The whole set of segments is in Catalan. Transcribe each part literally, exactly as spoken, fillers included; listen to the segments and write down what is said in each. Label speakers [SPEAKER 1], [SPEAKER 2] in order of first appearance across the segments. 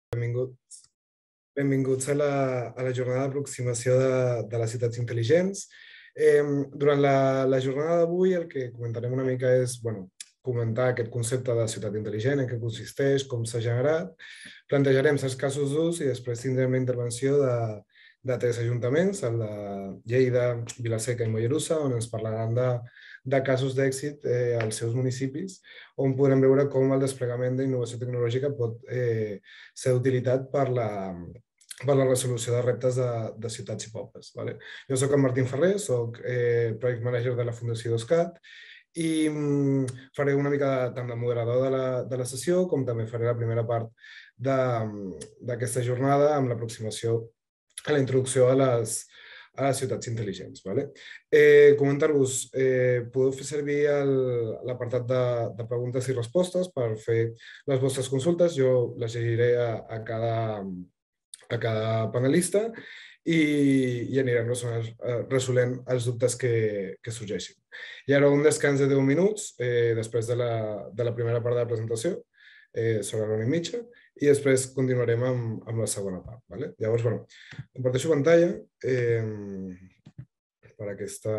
[SPEAKER 1] Benvinguts. Benvinguts a la, a la jornada d'aproximació de, de les ciutats intel·ligents. Eh, durant la, la jornada d'avui el que comentarem una mica és bueno, comentar aquest concepte de ciutat intel·ligent, en què consisteix, com s'ha generat. Plantejarem certs casos d'ús i després tindrem la intervenció de, de tres ajuntaments, el de Lleida, Vila-seca i Mollerussa, on ens parlaran de, de casos d'èxit eh, als seus municipis, on podrem veure com el desplegament d'innovació tecnològica pot eh, ser d'utilitat per la, per la resolució de reptes de, de ciutats i pobles. Vale? Jo soc en Martín Ferrer, soc eh, Project Manager de la Fundació DOSCAT i mm, faré una mica de, tant de moderador de la, de la sessió com també faré la primera part d'aquesta jornada amb l'aproximació a la introducció a les, a les ciutats intel·ligents. Vale? Eh, Comentar-vos, eh, podeu fer servir l'apartat de, de preguntes i respostes per fer les vostres consultes. Jo les llegiré a, a, cada, a cada panelista i, i anirem resolent, resolent els dubtes que, que sorgeixin. Hi haurà un descans de deu minuts eh, després de la, de la primera part de la presentació, eh, sobre l'hora i mitja, i després continuarem amb, amb la segona part. Vale? Llavors, bueno, comparteixo pantalla eh, per aquesta,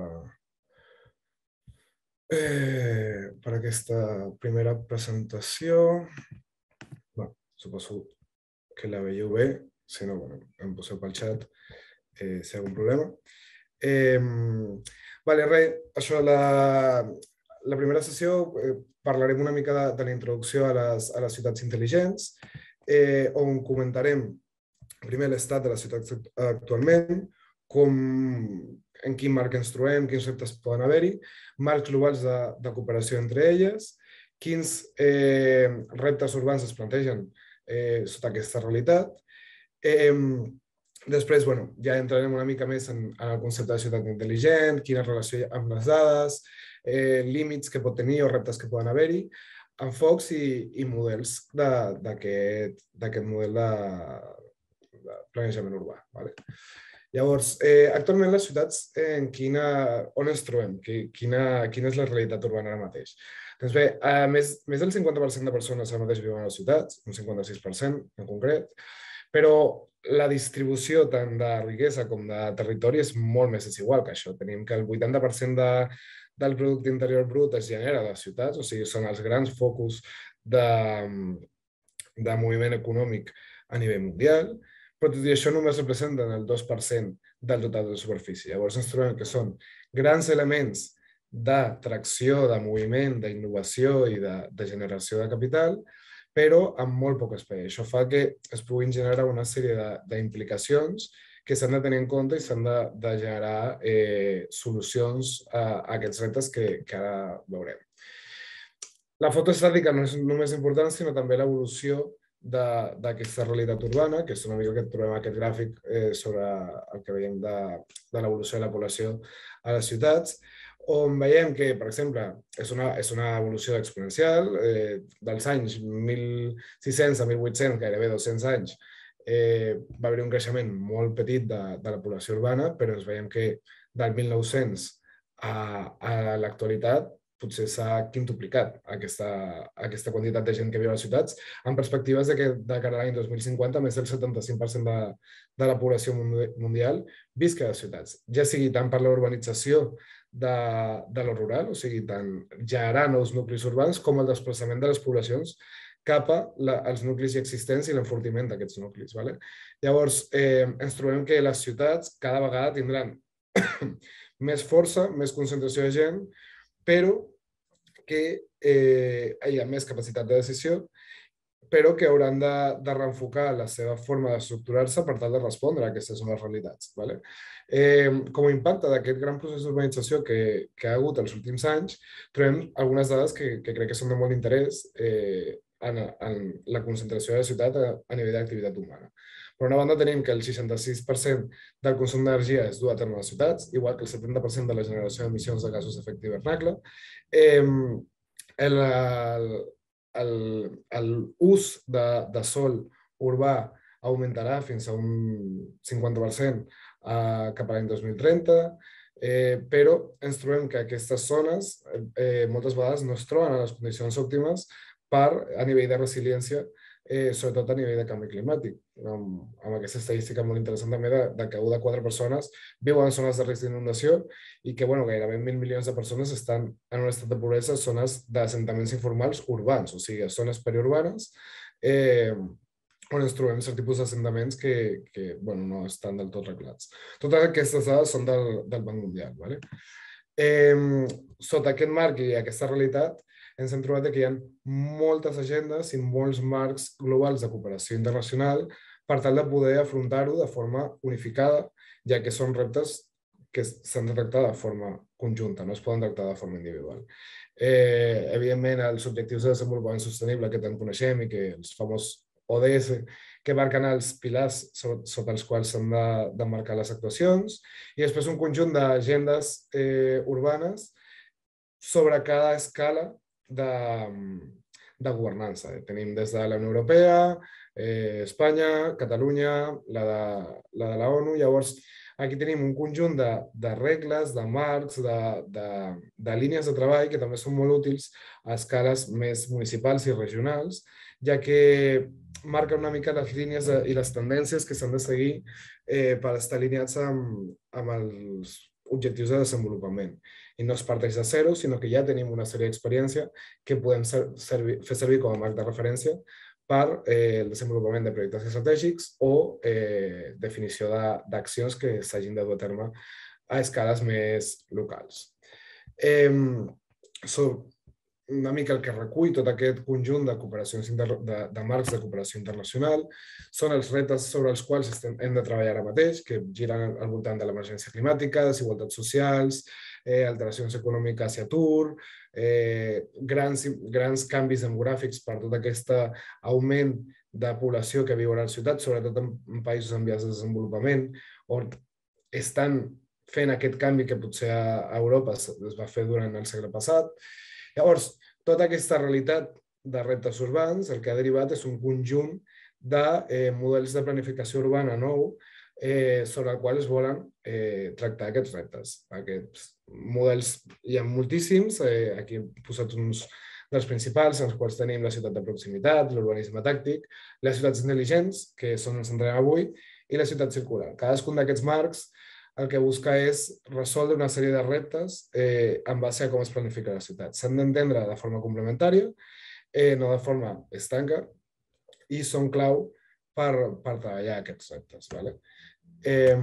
[SPEAKER 1] eh, per aquesta primera presentació. Bueno, suposo que la veieu bé, si no, bueno, em poseu pel xat eh, si hi ha algun problema. Eh, vale, res, això, la, la primera sessió eh, parlarem una mica de, de la introducció a les, a les ciutats intel·ligents, eh, on comentarem primer l'estat de les ciutats actualment, com, en quin marc ens trobem, quins reptes poden haver-hi, marcs globals de, de cooperació entre elles, quins eh, reptes urbans es plantegen eh, sota aquesta realitat. Eh, després, bueno, ja entrarem una mica més en, en el concepte de ciutat intel·ligent, quina relació hi ha amb les dades, eh, límits que pot tenir o reptes que poden haver-hi, enfocs i, i models d'aquest model de, de planejament urbà. Vale? Llavors, eh, actualment les ciutats, en quina, on ens trobem? Quina, quina és la realitat urbana ara mateix? Doncs bé, eh, més, més del cinquanta per cent de persones ara mateix viuen a les ciutats, un cinquanta-sis per cent en concret, però la distribució tant de riquesa com de territori és molt més desigual que això. Tenim que el vuitanta per cent de, del producte interior brut es genera a les ciutats, o sigui, són els grans focus de, de moviment econòmic a nivell mundial, però tot i això només representen el dos per cent del total de la superfície. Llavors ens trobem que són grans elements d'atracció, de moviment, d'innovació i de, de generació de capital, però amb molt poc espai. Això fa que es puguin generar una sèrie d'implicacions que s'han de tenir en compte i s'han de, de generar eh, solucions a, a aquests reptes que, que ara veurem. La foto estàtica no és només important, sinó també l'evolució d'aquesta realitat urbana, que és una mica que trobem aquest gràfic eh, sobre el que veiem de, de l'evolució de la població a les ciutats, on veiem que, per exemple, és una, és una evolució exponencial, eh, dels anys mil sis-cents a mil vuit-cents, gairebé dos-cents anys, eh, va haver un creixement molt petit de, de la població urbana, però ens veiem que del mil nou-cents a, a l'actualitat potser s'ha quintuplicat aquesta, aquesta quantitat de gent que viu a les ciutats, en perspectives de que de cara a l'any dos mil cinquanta més del setanta-cinc per cent de, de la població mundial visca a les ciutats, ja sigui tant per la urbanització de, de lo rural, o sigui, tant generar nous nuclis urbans com el desplaçament de les poblacions cap als nuclis existents i l'enfortiment d'aquests nuclis. Vale? Llavors, eh, ens trobem que les ciutats cada vegada tindran més força, més concentració de gent, però que eh, hi ha més capacitat de decisió, però que hauran de, de reenfocar la seva forma d'estructurar-se per tal de respondre a aquestes noves realitats. Vale? Eh, com a impacte d'aquest gran procés d'urbanització que, que ha hagut els últims anys, trobem algunes dades que, que crec que són de molt interès eh, en, en la concentració de la ciutat a, a nivell d'activitat humana. Per una banda tenim que el seixanta-sis per cent del consum d'energia es du a terme a les ciutats, igual que el setanta per cent de la generació d'emissions de gasos d'efecte hivernacle. Eh, L'ús de, de sol urbà augmentarà fins a un cinquanta per cent eh, cap a l'any dos mil trenta, eh, però ens trobem que aquestes zones eh, moltes vegades no es troben a les condicions òptimes per, a nivell de resiliència eh, sobretot a nivell de canvi climàtic, amb, amb aquesta estadística molt interessant també de, de que una de quatre persones viuen en zones de risc d'inundació i que bueno, gairebé mil milions de persones estan en un estat de pobresa a zones d'assentaments informals urbans, o sigui, a zones periurbanes, eh, on ens trobem cert tipus d'assentaments que, que bueno, no estan del tot reglats. Totes aquestes dades són del, del Banc Mundial. ¿Vale? Eh, sota aquest marc i aquesta realitat, ens hem trobat que hi ha moltes agendes i molts marcs globals de cooperació internacional per tal de poder afrontar-ho de forma unificada, ja que són reptes que s'han de tractar de forma conjunta, no es poden tractar de forma individual. Eh, evidentment, els objectius de desenvolupament sostenible que tant coneixem i que els famosos O D S, que marquen els pilars sota els quals s'han de, de marcar les actuacions, i després un conjunt d'agendes eh, urbanes sobre cada escala de, de governança. Tenim des de la Unió Europea, eh, Espanya, Catalunya, la de la, de la ONU. Llavors, aquí tenim un conjunt de, de regles, de marcs, de, de, de línies de treball que també són molt útils a escales més municipals i regionals, ja que marca una mica les línies de, i les tendències que s'han de seguir eh, per estar alineats amb, amb els objectius de desenvolupament. I no es parteix de zero, sinó que ja tenim una sèrie d'experiència que podem ser, servir, fer servir com a marc de referència per eh, el desenvolupament de projectes estratègics o eh, definició d'accions que s'hagin de dur a terme a escales més locals. Eh, so, una mica el que recull tot aquest conjunt de, cooperacions de, de marcs de cooperació internacional són els reptes sobre els quals estem, hem de treballar ara mateix, que giren al voltant de l'emergència climàtica, desigualtats socials, eh, alteracions econòmiques i atur, eh, grans, grans canvis demogràfics per tot aquest augment de població que viu a la ciutat, sobretot en, en països en vies de desenvolupament, on estan fent aquest canvi que potser a Europa es va fer durant el segle passat. Llavors, tota aquesta realitat de reptes urbans, el que ha derivat és un conjunt de eh, models de planificació urbana nou eh, sobre el qual es volen eh, tractar aquests reptes. Aquests models hi ha moltíssims, eh, aquí he posat uns dels principals, en els quals tenim la ciutat de proximitat, l'urbanisme tàctic, les ciutats intel·ligents, que són on centrem avui, i la ciutat circular. Cadascun d'aquests marcs el que busca és resoldre una sèrie de reptes eh, en base a com es planifica la ciutat. S'han d'entendre de forma complementària, eh, no de forma estanca, i són clau per, per treballar aquests reptes. Vale? Eh,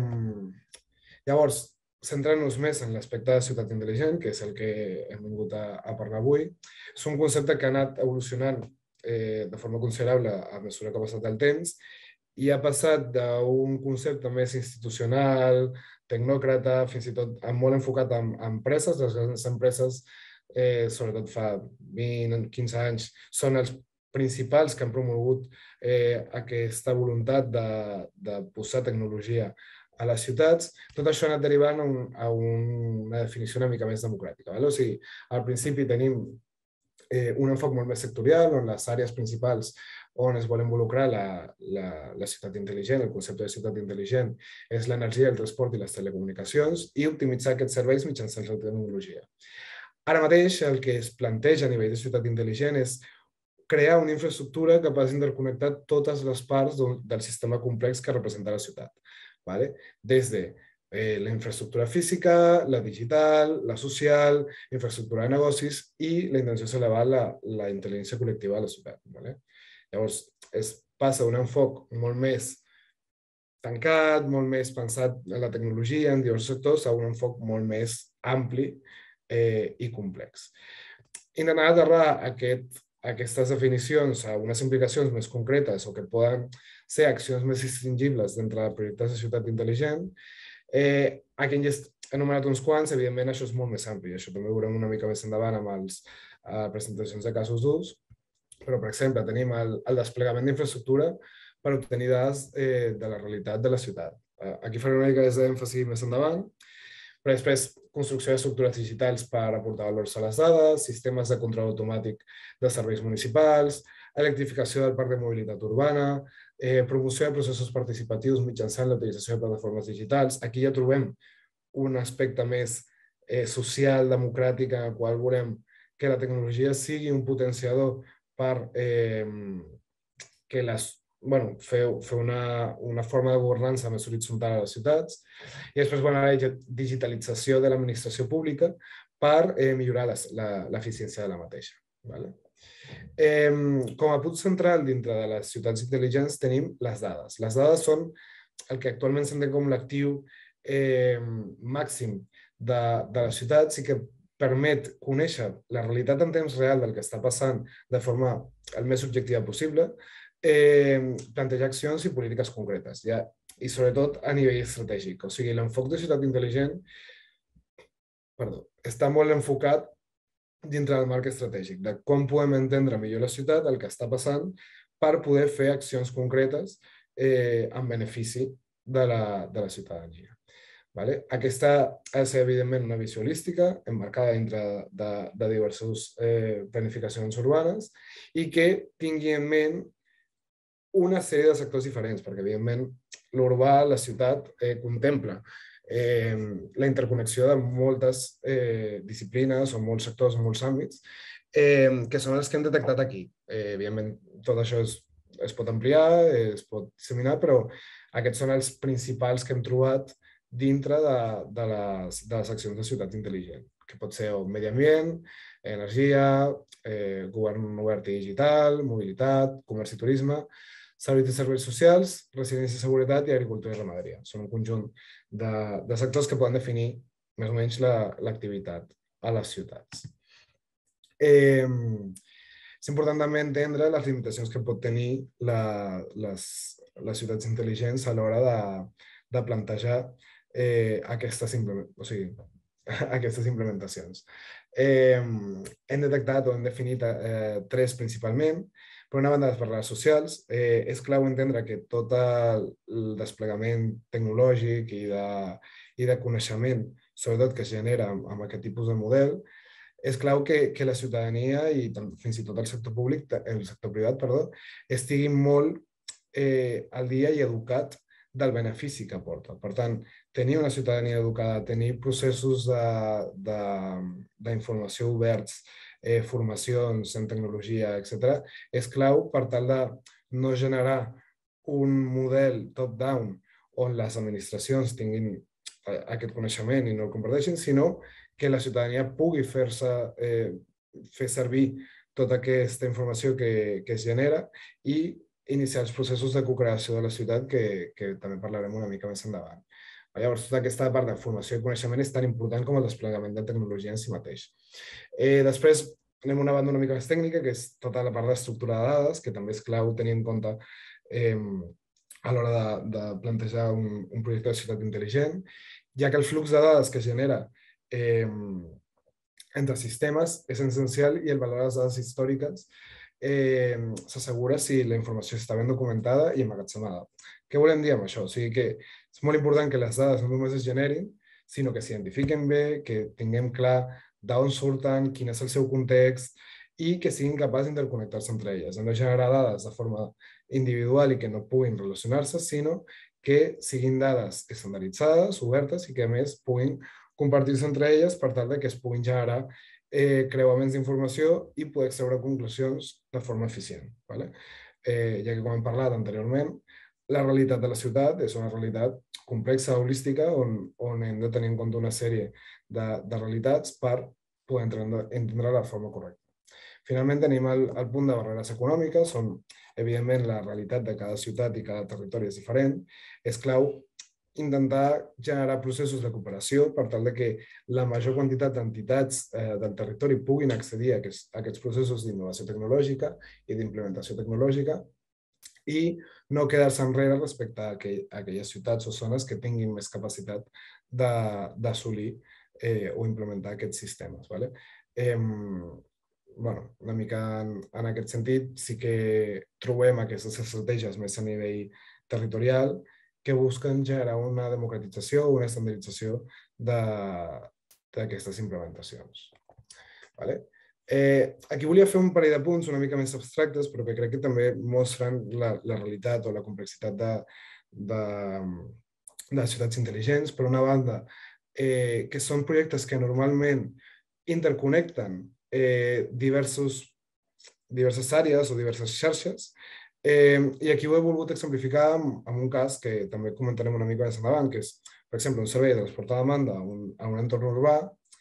[SPEAKER 1] llavors, centrant-nos més en l'aspecte de ciutat intel·ligent, que és el que hem vingut a, a parlar avui, és un concepte que ha anat evolucionant eh, de forma considerable a mesura que ha passat el temps i ha passat d'un concepte més institucional, tecnòcrata, fins i tot molt enfocat en empreses. Les grans empreses, eh, sobretot fa vint, quinze anys, són els principals que han promogut eh, aquesta voluntat de, de posar tecnologia a les ciutats. Tot això ha anat derivant a, un, a una definició una mica més democràtica. Val? O sigui, al principi tenim eh, un enfoc molt més sectorial, on les àrees principals on es vol involucrar la, la, la ciutat intel·ligent, el concepte de ciutat intel·ligent, és l'energia, el transport i les telecomunicacions i optimitzar aquests serveis mitjançant la tecnologia. Ara mateix, el que es planteja a nivell de ciutat intel·ligent és crear una infraestructura capaç d'interconnectar totes les parts del sistema complex que representa la ciutat. ¿Vale? Desde eh, la infraestructura física, la digital, la social, infraestructura de negocis i la intenció és elevar la, la intel·ligència col·lectiva de la ciutat. ¿Vale? Llavors, es passa d'un enfoc molt més tancat, molt més pensat en la tecnologia, en diversos sectors, a un enfoc molt més ampli eh, i complex. Intentant aterrar aquest, aquestes definicions a unes implicacions més concretes o que poden ser accions més distingibles dintre de projectes de ciutat intel·ligent, eh, aquí he enumerat uns quants, evidentment això és molt més ampli, això també ho veurem una mica més endavant amb les eh, presentacions de casos d'ús. Però, per exemple, tenim el, el desplegament d'infraestructura per obtenir dades eh, de la realitat de la ciutat. Eh, aquí faré una mica d'èmfasi més endavant, però després construcció d'estructures digitals per aportar valors a les dades, sistemes de control automàtic de serveis municipals, electrificació del parc de mobilitat urbana, eh, promoció de processos participatius mitjançant la utilització de plataformes digitals. Aquí ja trobem un aspecte més eh, social, democràtic, en el qual veurem que la tecnologia sigui un potenciador per eh, que les, bueno, fer, fer una, una forma de governança més horitzontal a les ciutats, i després bueno, la digitalització de l'administració pública per eh, millorar l'eficiència de la mateixa. Vale? Eh, com a punt central dintre de les ciutats intel·ligents tenim les dades. Les dades són el que actualment s'entén com l'actiu eh, màxim de, de les ciutats i que permet conèixer la realitat en temps real del que està passant de forma el més objectiva possible, eh, plantejar accions i polítiques concretes, ja, i sobretot a nivell estratègic. O sigui, l'enfoc de ciutat intel·ligent perdó, està molt enfocat dintre del marc estratègic, de com podem entendre millor la ciutat, el que està passant, per poder fer accions concretes eh, en benefici de la, de la ciutadania. Vale? Aquesta ha de ser, evidentment, una visió holística, emmarcada dintre de, de diverses eh, planificacions urbanes i que tingui en ment una sèrie de sectors diferents, perquè, evidentment, l'urbà, la ciutat, eh, contempla eh, la interconnexió de moltes eh, disciplines o molts sectors o molts àmbits, eh, que són els que hem detectat aquí. Eh, evidentment, tot això es, es pot ampliar, es pot disseminar, però aquests són els principals que hem trobat dintre de, de, les, de les accions de ciutat intel·ligent, que pot ser el medi ambient, energia, eh, govern obert i digital, mobilitat, comerç i turisme, salut i serveis socials, residència i seguretat i agricultura i ramaderia. Són un conjunt de, de sectors que poden definir més o menys l'activitat a les ciutats. Eh, és important també entendre les limitacions que pot tenir la, les, les ciutats intel·ligents a l'hora de, de plantejar eh, aquestes, o sigui, aquestes implementacions. Eh, hem detectat o hem definit eh, tres principalment. Per una banda, les barreres socials. Eh, és clau entendre que tot el desplegament tecnològic i de, i de coneixement, sobretot que es genera amb, amb aquest tipus de model, és clau que, que la ciutadania i fins i tot el sector públic, el sector privat, perdó, estigui molt eh, al dia i educat del benefici que aporta. Per tant, tenir una ciutadania educada, tenir processos d'informació oberts, eh, formacions en tecnologia, etcètera, és clau per tal de no generar un model top-down on les administracions tinguin aquest coneixement i no el comparteixin, sinó que la ciutadania pugui fer-se eh, fer servir tota aquesta informació que, que es genera i iniciar els processos de co-creació de la ciutat, que, que també parlarem una mica més endavant. Llavors, tota aquesta part de formació i coneixement és tan important com el desplegament de tecnologia en si mateix. Eh, després, anem a una banda una mica més tècnica, que és tota la part d'estructura de dades, que també és clau tenir en compte eh, a l'hora de, de plantejar un, un projecte de ciutat intel·ligent, ja que el flux de dades que es genera eh, entre sistemes és essencial i el valor de les dades històriques eh, s'assegura si la informació està ben documentada i emmagatzemada. Què volem dir amb això? O sigui que és molt important que les dades no només es generin, sinó que s'identifiquen bé, que tinguem clar d'on surten, quin és el seu context i que siguin capaços d'interconnectar-se entre elles. Hem de generar dades de forma individual i que no puguin relacionar-se, sinó que siguin dades estandarditzades, obertes i que a més puguin compartir-se entre elles per tal que es puguin generar eh, creuaments d'informació i poder extreure conclusions de forma eficient. Vale? Eh, ja que com hem parlat anteriorment, la realitat de la ciutat és una realitat complexa, holística, on, on hem de tenir en compte una sèrie de, de realitats per poder entendre, entendre la forma correcta. Finalment tenim el, el punt de barreres econòmiques, on evidentment la realitat de cada ciutat i cada territori és diferent. És clau intentar generar processos de cooperació per tal de que la major quantitat d'entitats eh, del territori puguin accedir a aquests, a aquests processos d'innovació tecnològica i d'implementació tecnològica i no quedar-se enrere respecte a, aquell, a aquelles ciutats o zones que tinguin més capacitat d'assolir eh, o implementar aquests sistemes. Vale? Eh, bueno, una mica en, en aquest sentit sí que trobem aquestes estratègies més a nivell territorial que busquen generar una democratització o una estandardització d'aquestes implementacions. Vale? Eh, aquí volia fer un parell de punts una mica més abstractes, però que crec que també mostren la, la realitat o la complexitat de, de, de les ciutats intel·ligents. Per una banda, eh, que són projectes que normalment interconnecten eh, diversos, diverses àrees o diverses xarxes, Eh, I aquí ho he volgut exemplificar amb, amb un cas que també comentarem una mica més endavant, que és, per exemple, un servei de transport a demanda a un, a un entorn urbà.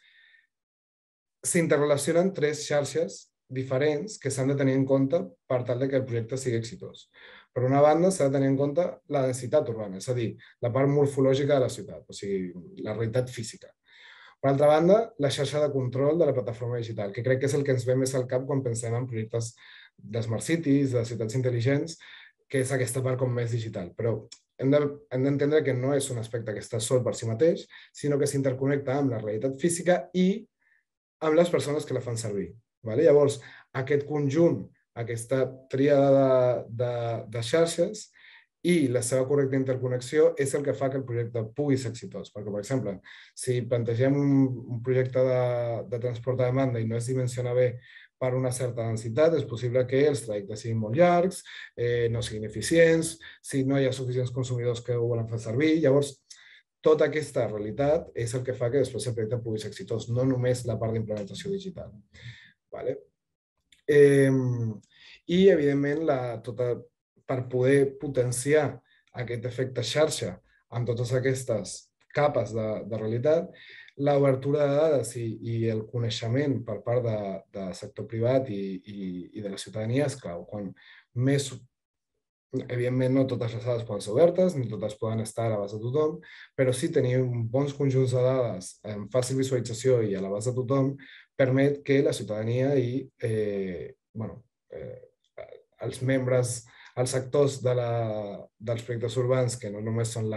[SPEAKER 1] S'interrelacionen tres xarxes diferents que s'han de tenir en compte per tal de que el projecte sigui exitós. Per una banda, s'ha de tenir en compte la densitat urbana, és a dir, la part morfològica de la ciutat, o sigui, la realitat física. Per altra banda, la xarxa de control de la plataforma digital, que crec que és el que ens ve més al cap quan pensem en projectes de smart cities, de ciutats intel·ligents, que és aquesta part com més digital. Però hem d'entendre que no és un aspecte que està sol per si mateix, sinó que s'interconnecta amb la realitat física i amb les persones que la fan servir. Vale? Llavors, aquest conjunt, aquesta tríada de, de, de xarxes i la seva correcta interconnexió és el que fa que el projecte pugui ser exitós. Perquè, per exemple, si plantegem un, un projecte de, de transport a demanda i no es dimensiona bé per una certa densitat, és possible que els trajectes siguin molt llargs, eh, no siguin eficients, si no hi ha suficients consumidors que ho volen fer servir. Llavors, tota aquesta realitat és el que fa que després el projecte pugui ser exitós, no només la part d'implementació digital. Vale? Eh, I, evidentment, la, tota, per poder potenciar aquest efecte xarxa amb totes aquestes capes de, de realitat, l'obertura de dades i, i el coneixement per part de, de sector privat i, i, i de la ciutadania és clau. Quan més Evidentment, no totes les dades poden ser obertes, ni totes poden estar a l'abast de tothom, però sí tenir bons conjunts de dades amb fàcil visualització i a l'abast de tothom permet que la ciutadania i eh, bueno, eh, els membres, els sectors de la, dels projectes urbans, que no només són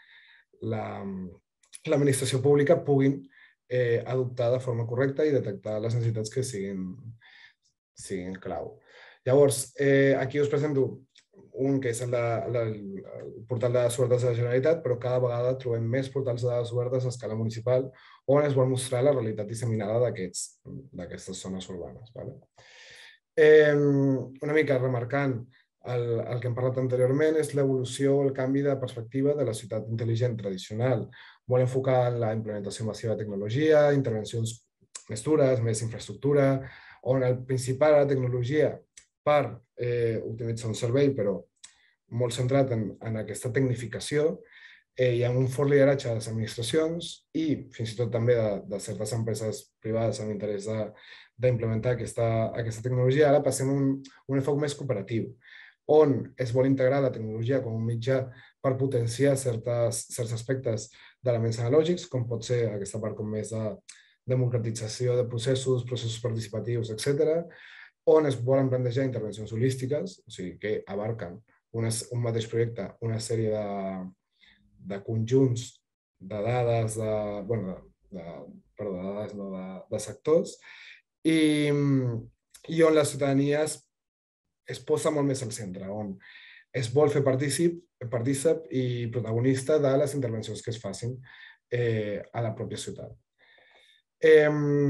[SPEAKER 1] l'administració la, pública, puguin eh, adoptar de forma correcta i detectar les necessitats que siguin, siguin clau. Llavors, eh, aquí us presento un que és el, de, el portal de dades obertes de la Generalitat, però cada vegada trobem més portals de dades obertes a escala municipal on es vol mostrar la realitat disseminada d'aquestes zones urbanes. Vale? Eh, una mica remarcant el, el que hem parlat anteriorment és l'evolució o el canvi de perspectiva de la ciutat intel·ligent tradicional, molt enfocada en la implementació massiva de tecnologia, intervencions més dures, més infraestructura, on el principal de la tecnologia per eh, utilitzar un servei, però molt centrat en, en aquesta tecnificació eh, i amb un fort lideratge de les administracions i fins i tot també de, de certes empreses privades amb interès d'implementar aquesta, aquesta tecnologia. Ara passem a un, un enfoc més cooperatiu, on es vol integrar la tecnologia com un mitjà per potenciar certes, certs aspectes d'elements analògics, com pot ser aquesta part com més de democratització de processos, processos participatius, etcètera, on es volen plantejar intervencions holístiques, o sigui, que abarquen una, un mateix projecte, una sèrie de, de conjunts de dades, de, bueno, de, de, perdó, de dades, no, de, de sectors, i, i on la ciutadania es, es posa molt més al centre, on es vol fer partícip, partícip i protagonista de les intervencions que es facin eh, a la pròpia ciutat. Eh,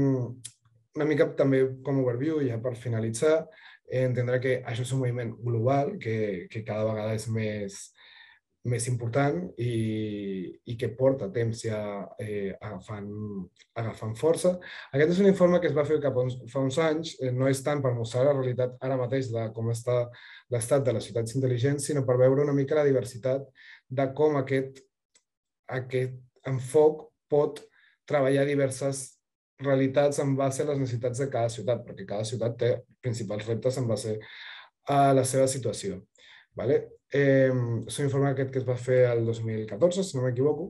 [SPEAKER 1] una mica també com overview, ja per finalitzar, eh, entendre que això és un moviment global que, que cada vegada és més, més important i, i que porta temps ja eh, agafant, agafant força. Aquest és un informe que es va fer cap uns, fa uns anys, eh, no és tant per mostrar la realitat ara mateix de com està l'estat de les ciutats intel·ligents, sinó per veure una mica la diversitat de com aquest, aquest enfoc pot treballar diverses realitats en base a les necessitats de cada ciutat, perquè cada ciutat té principals reptes en base a la seva situació. Vale? Eh, és un informe aquest que es va fer el dos mil catorze, si no m'equivoco,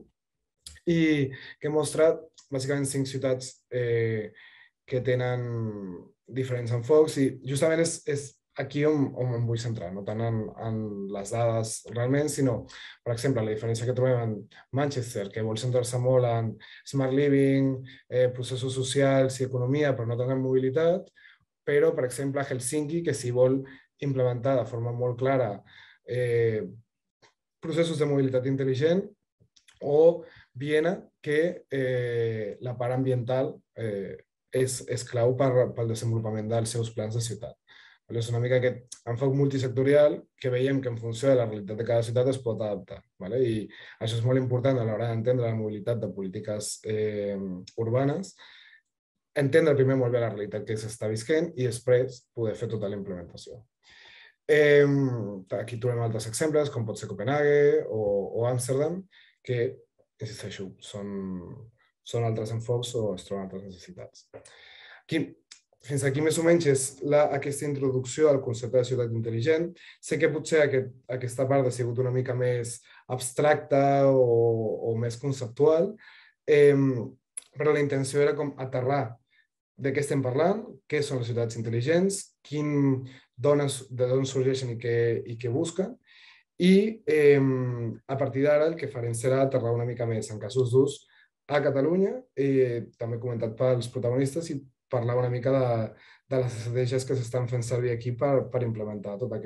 [SPEAKER 1] i que mostra bàsicament cinc ciutats eh, que tenen diferents enfocs i justament és, és aquí on, on em vull centrar, no tant en, en les dades realment, sinó, per exemple, la diferència que trobem en Manchester, que vol centrar-se molt en smart living, eh, processos socials i economia, però no tant en mobilitat, però, per exemple, Helsinki, que s'hi vol implementar de forma molt clara eh, processos de mobilitat intel·ligent, o Viena, que eh, la part ambiental eh, és, és clau per, pel desenvolupament dels seus plans de ciutat. És una mica aquest enfoc multisectorial que veiem que en funció de la realitat de cada ciutat es pot adaptar. Vale? I això és molt important a l'hora d'entendre la mobilitat de polítiques eh, urbanes, entendre primer molt bé la realitat que s'està visquent i després poder fer tota la implementació. Aquí trobem altres exemples, com pot ser Copenhague o Amsterdam, que, insisteixo, són altres enfocs o es troben altres necessitats. Fins aquí més o menys és aquesta introducció al concepte de ciutat intel·ligent. Sé que potser aquesta part ha sigut una mica més abstracta o més conceptual, però la intenció era com aterrar de què estem parlant, què són les ciutats intel·ligents, d'on sorgeixen i què busquen, i a partir d'ara el que farem serà aterrar una mica més en casos d'ús a Catalunya, també comentat pels protagonistes, i parlar una mica de les estratègies que s'estan fent servir aquí per implementar totes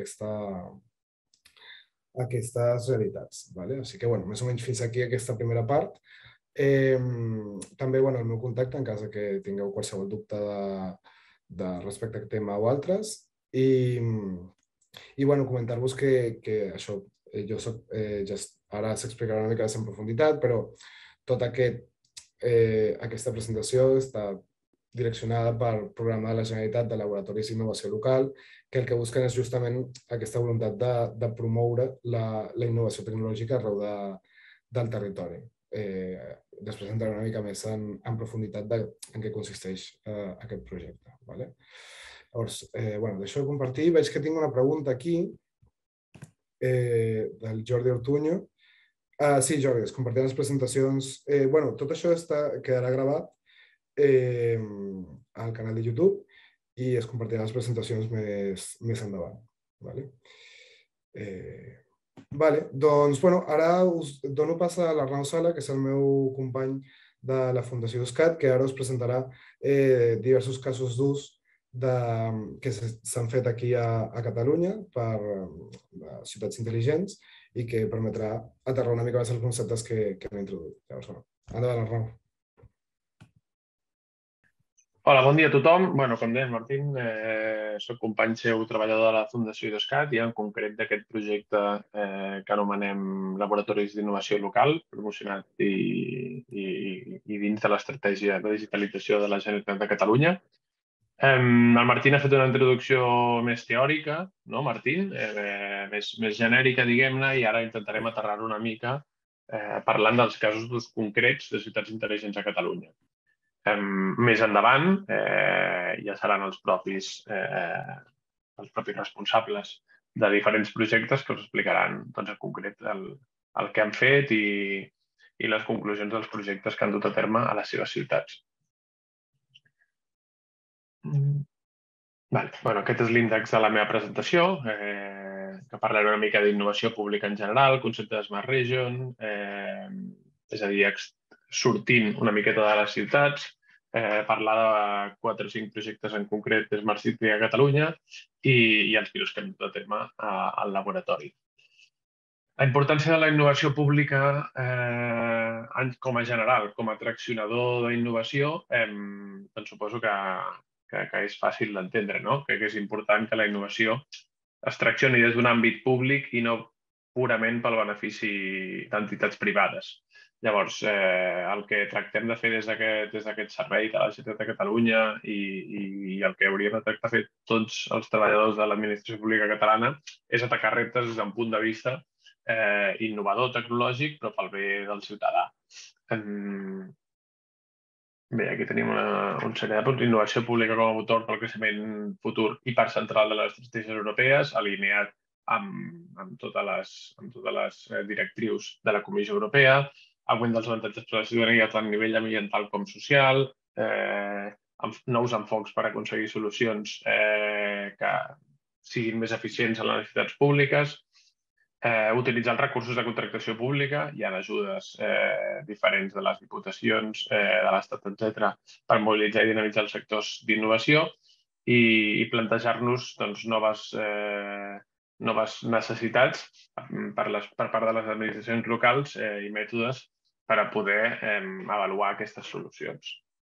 [SPEAKER 1] aquestes realitats. Així que, més o menys fins aquí aquesta primera part. També el meu contacte en cas que tingueu qualsevol dubte respecte a aquest tema o altres. I comentar-vos que això, jo ara s'explicarà una mica més en profunditat, però tota aquesta presentació està direccionada pel Programa de la Generalitat de Laboratoris d'Innovació Local, que el que busquen és justament aquesta voluntat de promoure la innovació tecnològica arreu del territori. Després entraré una mica més en profunditat en què consisteix aquest projecte. Llavors, deixo de compartir. Veig que tinc una pregunta aquí del Jordi Ortuño. Sí, Jordi, es compartiran les presentacions. Tot això quedarà gravat al canal de YouTube i es compartiran les presentacions més endavant. Doncs, ara us dono pas a l'Arnau Sala, que és el meu company de la Fundació Euscat, que ara us presentarà diversos casos d'ús que s'han fet aquí a Catalunya per ciutats intel·ligents i que permetrà aterrar una mica més els conceptes que hem introduït. Llavors, endavant, Arnau.
[SPEAKER 2] Hola, bon dia a tothom. Com deia Martín, soc company seu, treballador de la Fundació Idescat i en concret d'aquest projecte que anomenem Laboratoris d'Innovació Local, promocionat i dins de l'estratègia de digitalització de la Generalitat de Catalunya. El Martín ha fet una introducció més teòrica, no, Martín? Més genèrica, diguem-ne, i ara intentarem aterrar-ho una mica parlant dels casos d'ús concrets de ciutats intel·ligents a Catalunya. Més endavant ja seran els propis responsables de diferents projectes que us explicaran en concret el que han fet i les conclusions dels projectes que han dut a terme a les seves ciutats. Aquest és l'índex de la meva presentació, que parlaré una mica d'innovació pública en general, concepte de Smart Region, és a dir, sortint una miqueta de les ciutats, parlar de quatre o cinc projectes en concret de Smart City a Catalunya i els pilots que hem dut a terme al laboratori. La importància de la innovació pública com a general, com a traccionador d'innovació, suposo que és fàcil d'entendre. Crec que és important que la innovació es traccioni des d'un àmbit públic i no purament pel benefici d'entitats privades. Llavors, el que tractem de fer des d'aquest servei de la Generalitat de Catalunya i el que hauríem de tractar de fer tots els treballadors de l'administració pública catalana és atacar reptes des d'un punt de vista innovador, tecnològic, però pel bé del ciutadà. Bé, aquí tenim un seguit de punts. Innovació pública com a motor pel creixement futur i part central de les estratègies europees, alineat amb totes les directrius de la Comissió Europea, augment dels avantatges per a la ciutadania tant a nivell ambiental com social, nous enfocs per aconseguir solucions que siguin més eficients en les necessitats públiques, utilitzar els recursos de contractació pública, hi ha ajudes diferents de les diputacions, de l'Estat, etcètera, per mobilitzar i dinamitzar els sectors d'innovació i plantejar-nos noves necessitats per part de les administracions locals i mètodes per a poder avaluar aquestes solucions.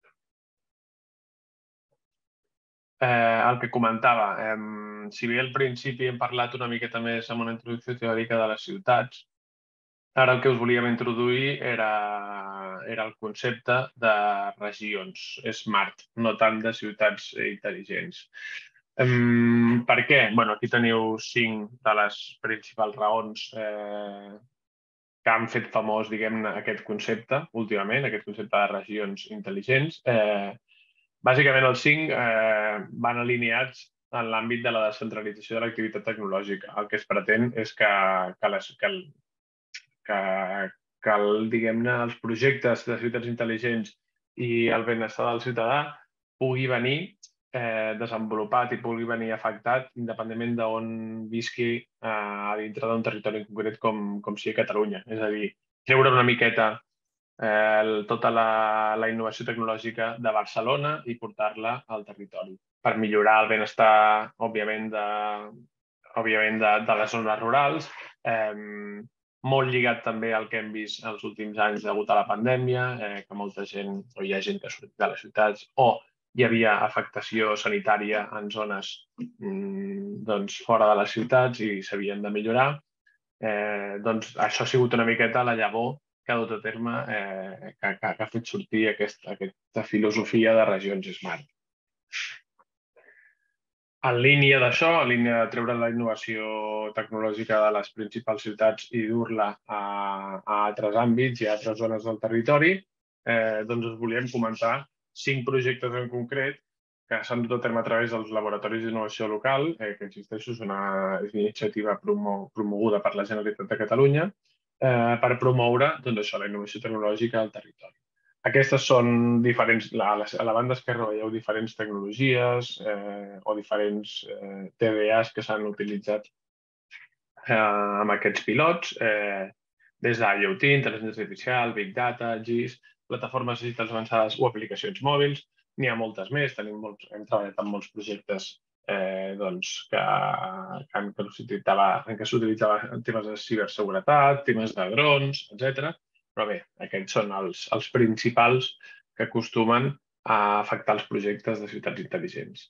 [SPEAKER 2] El que comentava, si bé al principi hem parlat una miqueta més amb una introducció teòrica de les ciutats, ara el que us volíem introduir era el concepte de regions smart, no tant de ciutats intel·ligents. Um, per què? Bueno, aquí teniu cinc de les principals raons eh, que han fet famós, diguem-ne, aquest concepte últimament, aquest concepte de regions intel·ligents. Eh, bàsicament, els cinc eh, van alineats en l'àmbit de la descentralització de l'activitat tecnològica. El que es pretén és que, que, les, que, el, que, que el, diguem-ne, els projectes de ciutats intel·ligents i el benestar del ciutadà pugui venir eh, desenvolupat i pugui venir afectat independentment d'on visqui eh, a dintre d'un territori en concret com, com sigui Catalunya. És a dir, treure una miqueta eh, tota la, la innovació tecnològica de Barcelona i portar-la al territori per millorar el benestar, òbviament, de, òbviament de, de les zones rurals, eh, molt lligat també al que hem vist els últims anys degut a la pandèmia, eh, que molta gent, o hi ha gent que ha sortit de les ciutats, o hi havia afectació sanitària en zones mm, doncs, fora de les ciutats i s'havien de millorar. Eh, doncs això ha sigut una miqueta la llavor que ha dut a terme, eh, que, que, que ha fet sortir aquesta, aquesta filosofia de regions smart. En línia d'això, en línia de treure la innovació tecnològica de les principals ciutats i dur-la a, a altres àmbits i a altres zones del territori, eh, doncs us volíem comentar cinc projectes en concret que s'han dut a terme a través dels laboratoris d'innovació local, eh, que insisteixo, és una, és una iniciativa promo, promoguda per la Generalitat de Catalunya eh, per promoure doncs, això, la innovació tecnològica al territori. Aquestes són diferents, a la, a la banda esquerra veieu diferents tecnologies eh, o diferents eh, T D As que s'han utilitzat eh, amb aquests pilots, eh, des d'IoT, intel·ligència artificial, Big Data, G I S, plataformes digitals avançades o aplicacions mòbils. N'hi ha moltes més, tenim molts, hem treballat en molts projectes eh, doncs, que, que, en què s'utilitzaven temes de ciberseguretat, temes de drons, etcètera. Però bé, aquests són els, els principals que acostumen a afectar els projectes de ciutats intel·ligents.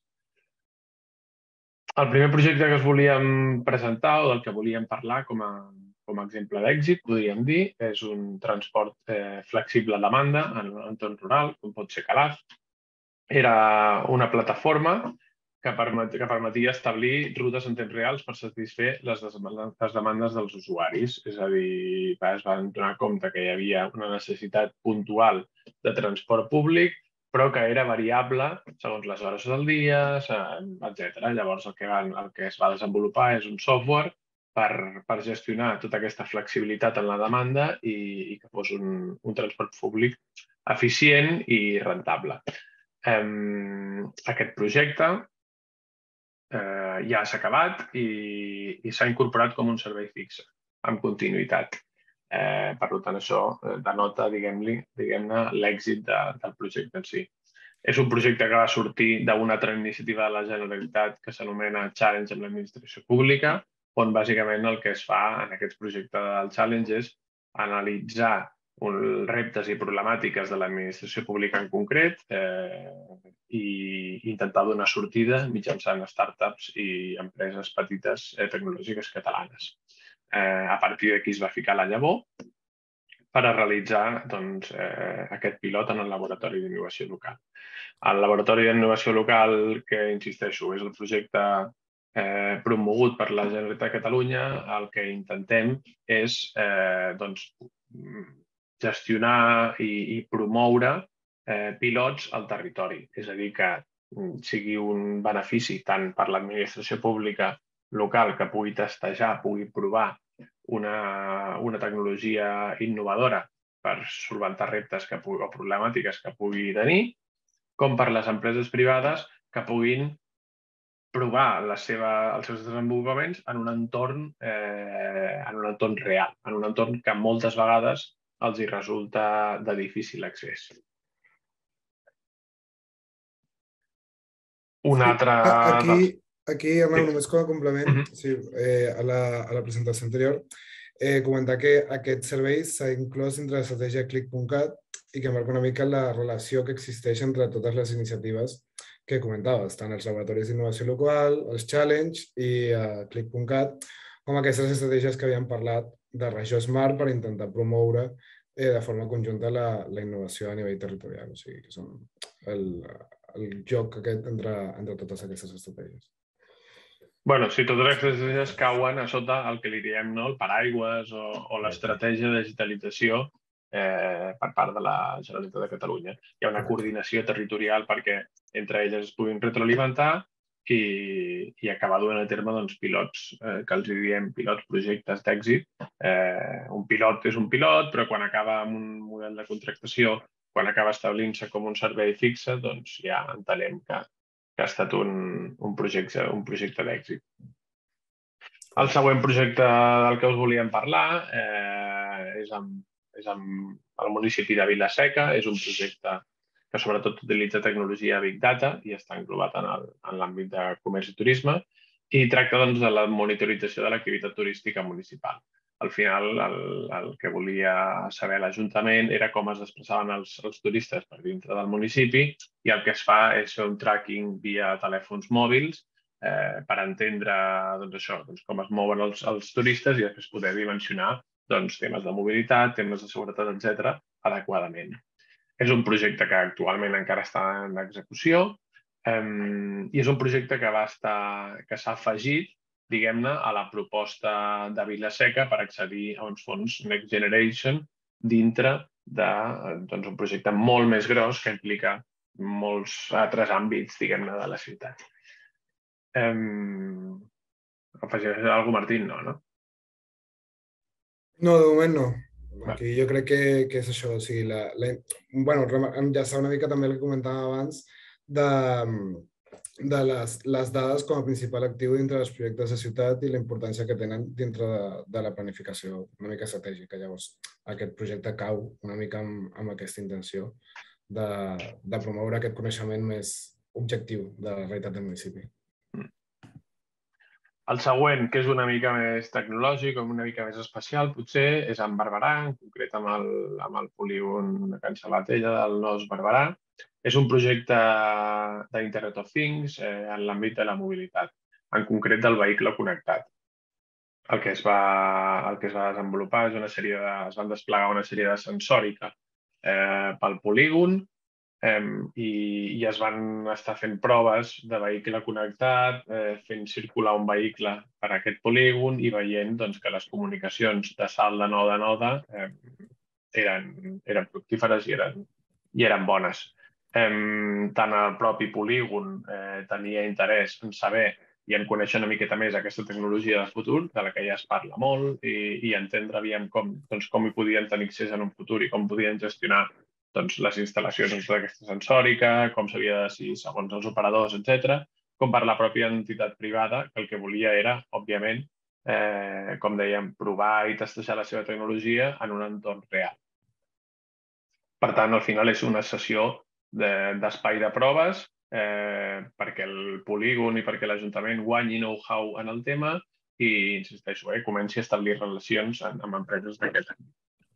[SPEAKER 2] El primer projecte que us volíem presentar o del que volíem parlar com a, com a exemple d'èxit, podríem dir, és un transport eh, flexible a demanda en un entorn rural, com pot ser Calaf. Era una plataforma que, permet, que permetia establir rutes en temps reals per satisfer les, les demandes dels usuaris. És a dir, es van donar compte que hi havia una necessitat puntual de transport públic, però que era variable segons les hores del dia, etcètera. Llavors, el que, van, el que es va desenvolupar és un software per, per gestionar tota aquesta flexibilitat en la demanda i, i que fos un, un transport públic eficient i rentable. Um, aquest projecte eh, ja s'ha acabat i, i s'ha incorporat com un servei fixe, amb continuïtat. Eh, per tant, això denota, diguem-ne, diguem l'èxit de, del projecte en si. És un projecte que va sortir d'una altra iniciativa de la Generalitat que s'anomena Challenge amb l'administració pública, on bàsicament el que es fa en aquest projecte del Challenge és analitzar un, reptes i problemàtiques de l'administració pública en concret eh, i intentar donar sortida mitjançant startups i empreses petites eh, tecnològiques catalanes. Eh, a partir d'aquí es va ficar la llavor per a realitzar doncs, eh, aquest pilot en el Laboratori d'Innovació Local. El Laboratori d'Innovació Local, que insisteixo, és el projecte eh, promogut per la Generalitat de Catalunya, el que intentem és eh, doncs, gestionar i, i promoure eh, pilots al territori. És a dir, que sigui un benefici tant per l'administració pública local que pugui testejar, pugui provar una, una tecnologia innovadora per solventar reptes que pugui, o problemàtiques que pugui tenir, com per les empreses privades que puguin provar la seva, els seus desenvolupaments en un entorn, eh, en un entorn real, en un entorn que moltes vegades els hi resulta de difícil accés. Un
[SPEAKER 1] sí,
[SPEAKER 2] altre...
[SPEAKER 1] Aquí, aquí Arnau,
[SPEAKER 2] sí.
[SPEAKER 1] només com a complement, uh -huh. sí, eh, a, la, a la presentació anterior, eh, comentar que aquest servei s'ha inclòs dintre l'estratègia click punt cat i que marca una mica la relació que existeix entre totes les iniciatives que comentaves, tant els laboratoris d'innovació local, els Challenge i uh, click punt cat, com aquestes estratègies que havíem parlat de regió smart per intentar promoure eh, de forma conjunta la, la innovació a nivell territorial. O sigui, que són el, el joc aquest entre, entre totes aquestes estratègies?
[SPEAKER 2] Bueno, si totes les estratègies cauen a sota el que li diem, no? El paraigües o, o l'estratègia de digitalització eh, per part de la Generalitat de Catalunya. Hi ha una coordinació territorial perquè entre elles es puguin retroalimentar i, i acabar duent a terme doncs, pilots, eh, que els diem pilots, projectes d'èxit. Eh, un pilot és un pilot, però quan acaba amb un model de contractació, quan acaba establint-se com un servei fixe, doncs ja entenem que que ha estat un, un projecte, un projecte d'èxit. El següent projecte del que us volíem parlar eh, és, amb, és amb el municipi de Vila-seca. És un projecte que sobretot utilitza tecnologia Big Data i està englobat en l'àmbit de comerç i turisme i tracta doncs, de la monitorització de l'activitat turística municipal. Al final, el, el que volia saber l'Ajuntament era com es desplaçaven els, els turistes per dintre del municipi i el que es fa és fer un tracking via telèfons mòbils eh, per entendre doncs, això, doncs, com es mouen els, els turistes i després poder dimensionar doncs, temes de mobilitat, temes de seguretat, etcètera, adequadament. És un projecte que actualment encara està en execució eh, i és un projecte que va estar, que s'ha afegit diguem-ne, a la proposta de Vila-seca per accedir a uns fons Next Generation dintre d'un doncs, un projecte molt més gros que implica molts altres àmbits, diguem-ne, de la ciutat. Um, afegiràs alguna cosa, Martín? No, no?
[SPEAKER 1] No, de moment no. Aquí jo crec que, que és això, o sigui, la, la, bueno, enllaçar una mica també el que comentava abans de, de les, les dades com a principal actiu dintre dels projectes de ciutat i la importància que tenen dintre de, de la planificació una mica estratègica. Llavors, aquest projecte cau una mica amb, amb aquesta intenció de, de promoure aquest coneixement més objectiu de la realitat del municipi.
[SPEAKER 2] El següent, que és una mica més tecnològic, una mica més especial, potser, és en Barberà, en concret amb el, amb el polígon de Can Sabatella del Nos Barberà. És un projecte d'Internet of Things eh, en l'àmbit de la mobilitat, en concret del vehicle connectat. El que es va, el que es va desenvolupar és una sèrie de, es van desplegar una sèrie de sensòrica eh, pel polígon eh, i, i es van estar fent proves de vehicle connectat, eh, fent circular un vehicle per aquest polígon i veient doncs, que les comunicacions de salt de noda a noda eh, eren, eren fructíferes i eren, i eren bones. Eh, tant el propi polígon eh, tenia interès en saber i en conèixer una miqueta més aquesta tecnologia de futur, de la que ja es parla molt, i, i entendre aviam com, doncs, com hi podien tenir accés en un futur i com podien gestionar doncs, les instal·lacions en tota aquesta sensòrica, com s'havia de decidir segons els operadors, etcètera, com per la pròpia entitat privada, que el que volia era, òbviament, eh, com dèiem, provar i testejar la seva tecnologia en un entorn real. Per tant, al final és una sessió d'espai de, de proves eh, perquè el polígon i perquè l'Ajuntament guanyi know-how en el tema i, insisteixo, eh, comenci a establir relacions amb, amb empreses d'aquest àmbit.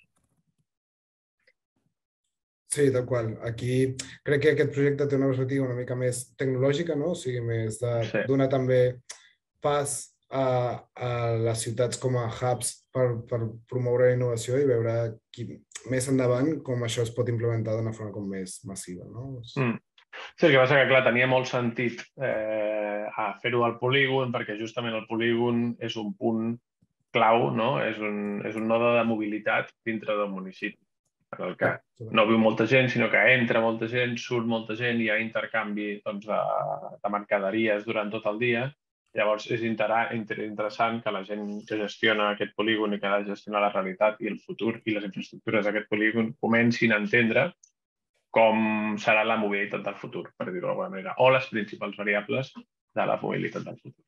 [SPEAKER 1] Sí, tal qual. Aquí crec que aquest projecte té una perspectiva una mica més tecnològica, no? O sigui, més de sí. donar també pas a, a les ciutats com a hubs per, per promoure la innovació i veure qui, més endavant com això es pot implementar d'una forma com més massiva, no?
[SPEAKER 2] Mm. Sí, el que passa que, clar, tenia molt sentit eh, a fer-ho al polígon perquè justament el polígon és un punt clau, no? És un, és un node de mobilitat dintre del municipi, en el que no viu molta gent, sinó que entra molta gent, surt molta gent, hi ha intercanvi doncs, de, de mercaderies durant tot el dia. Llavors, és interessant que la gent que gestiona aquest polígon i que ha de gestionar la realitat i el futur i les infraestructures d'aquest polígon comencin a entendre com serà la mobilitat del futur, per dir-ho d'alguna manera, o les principals variables de la mobilitat del futur.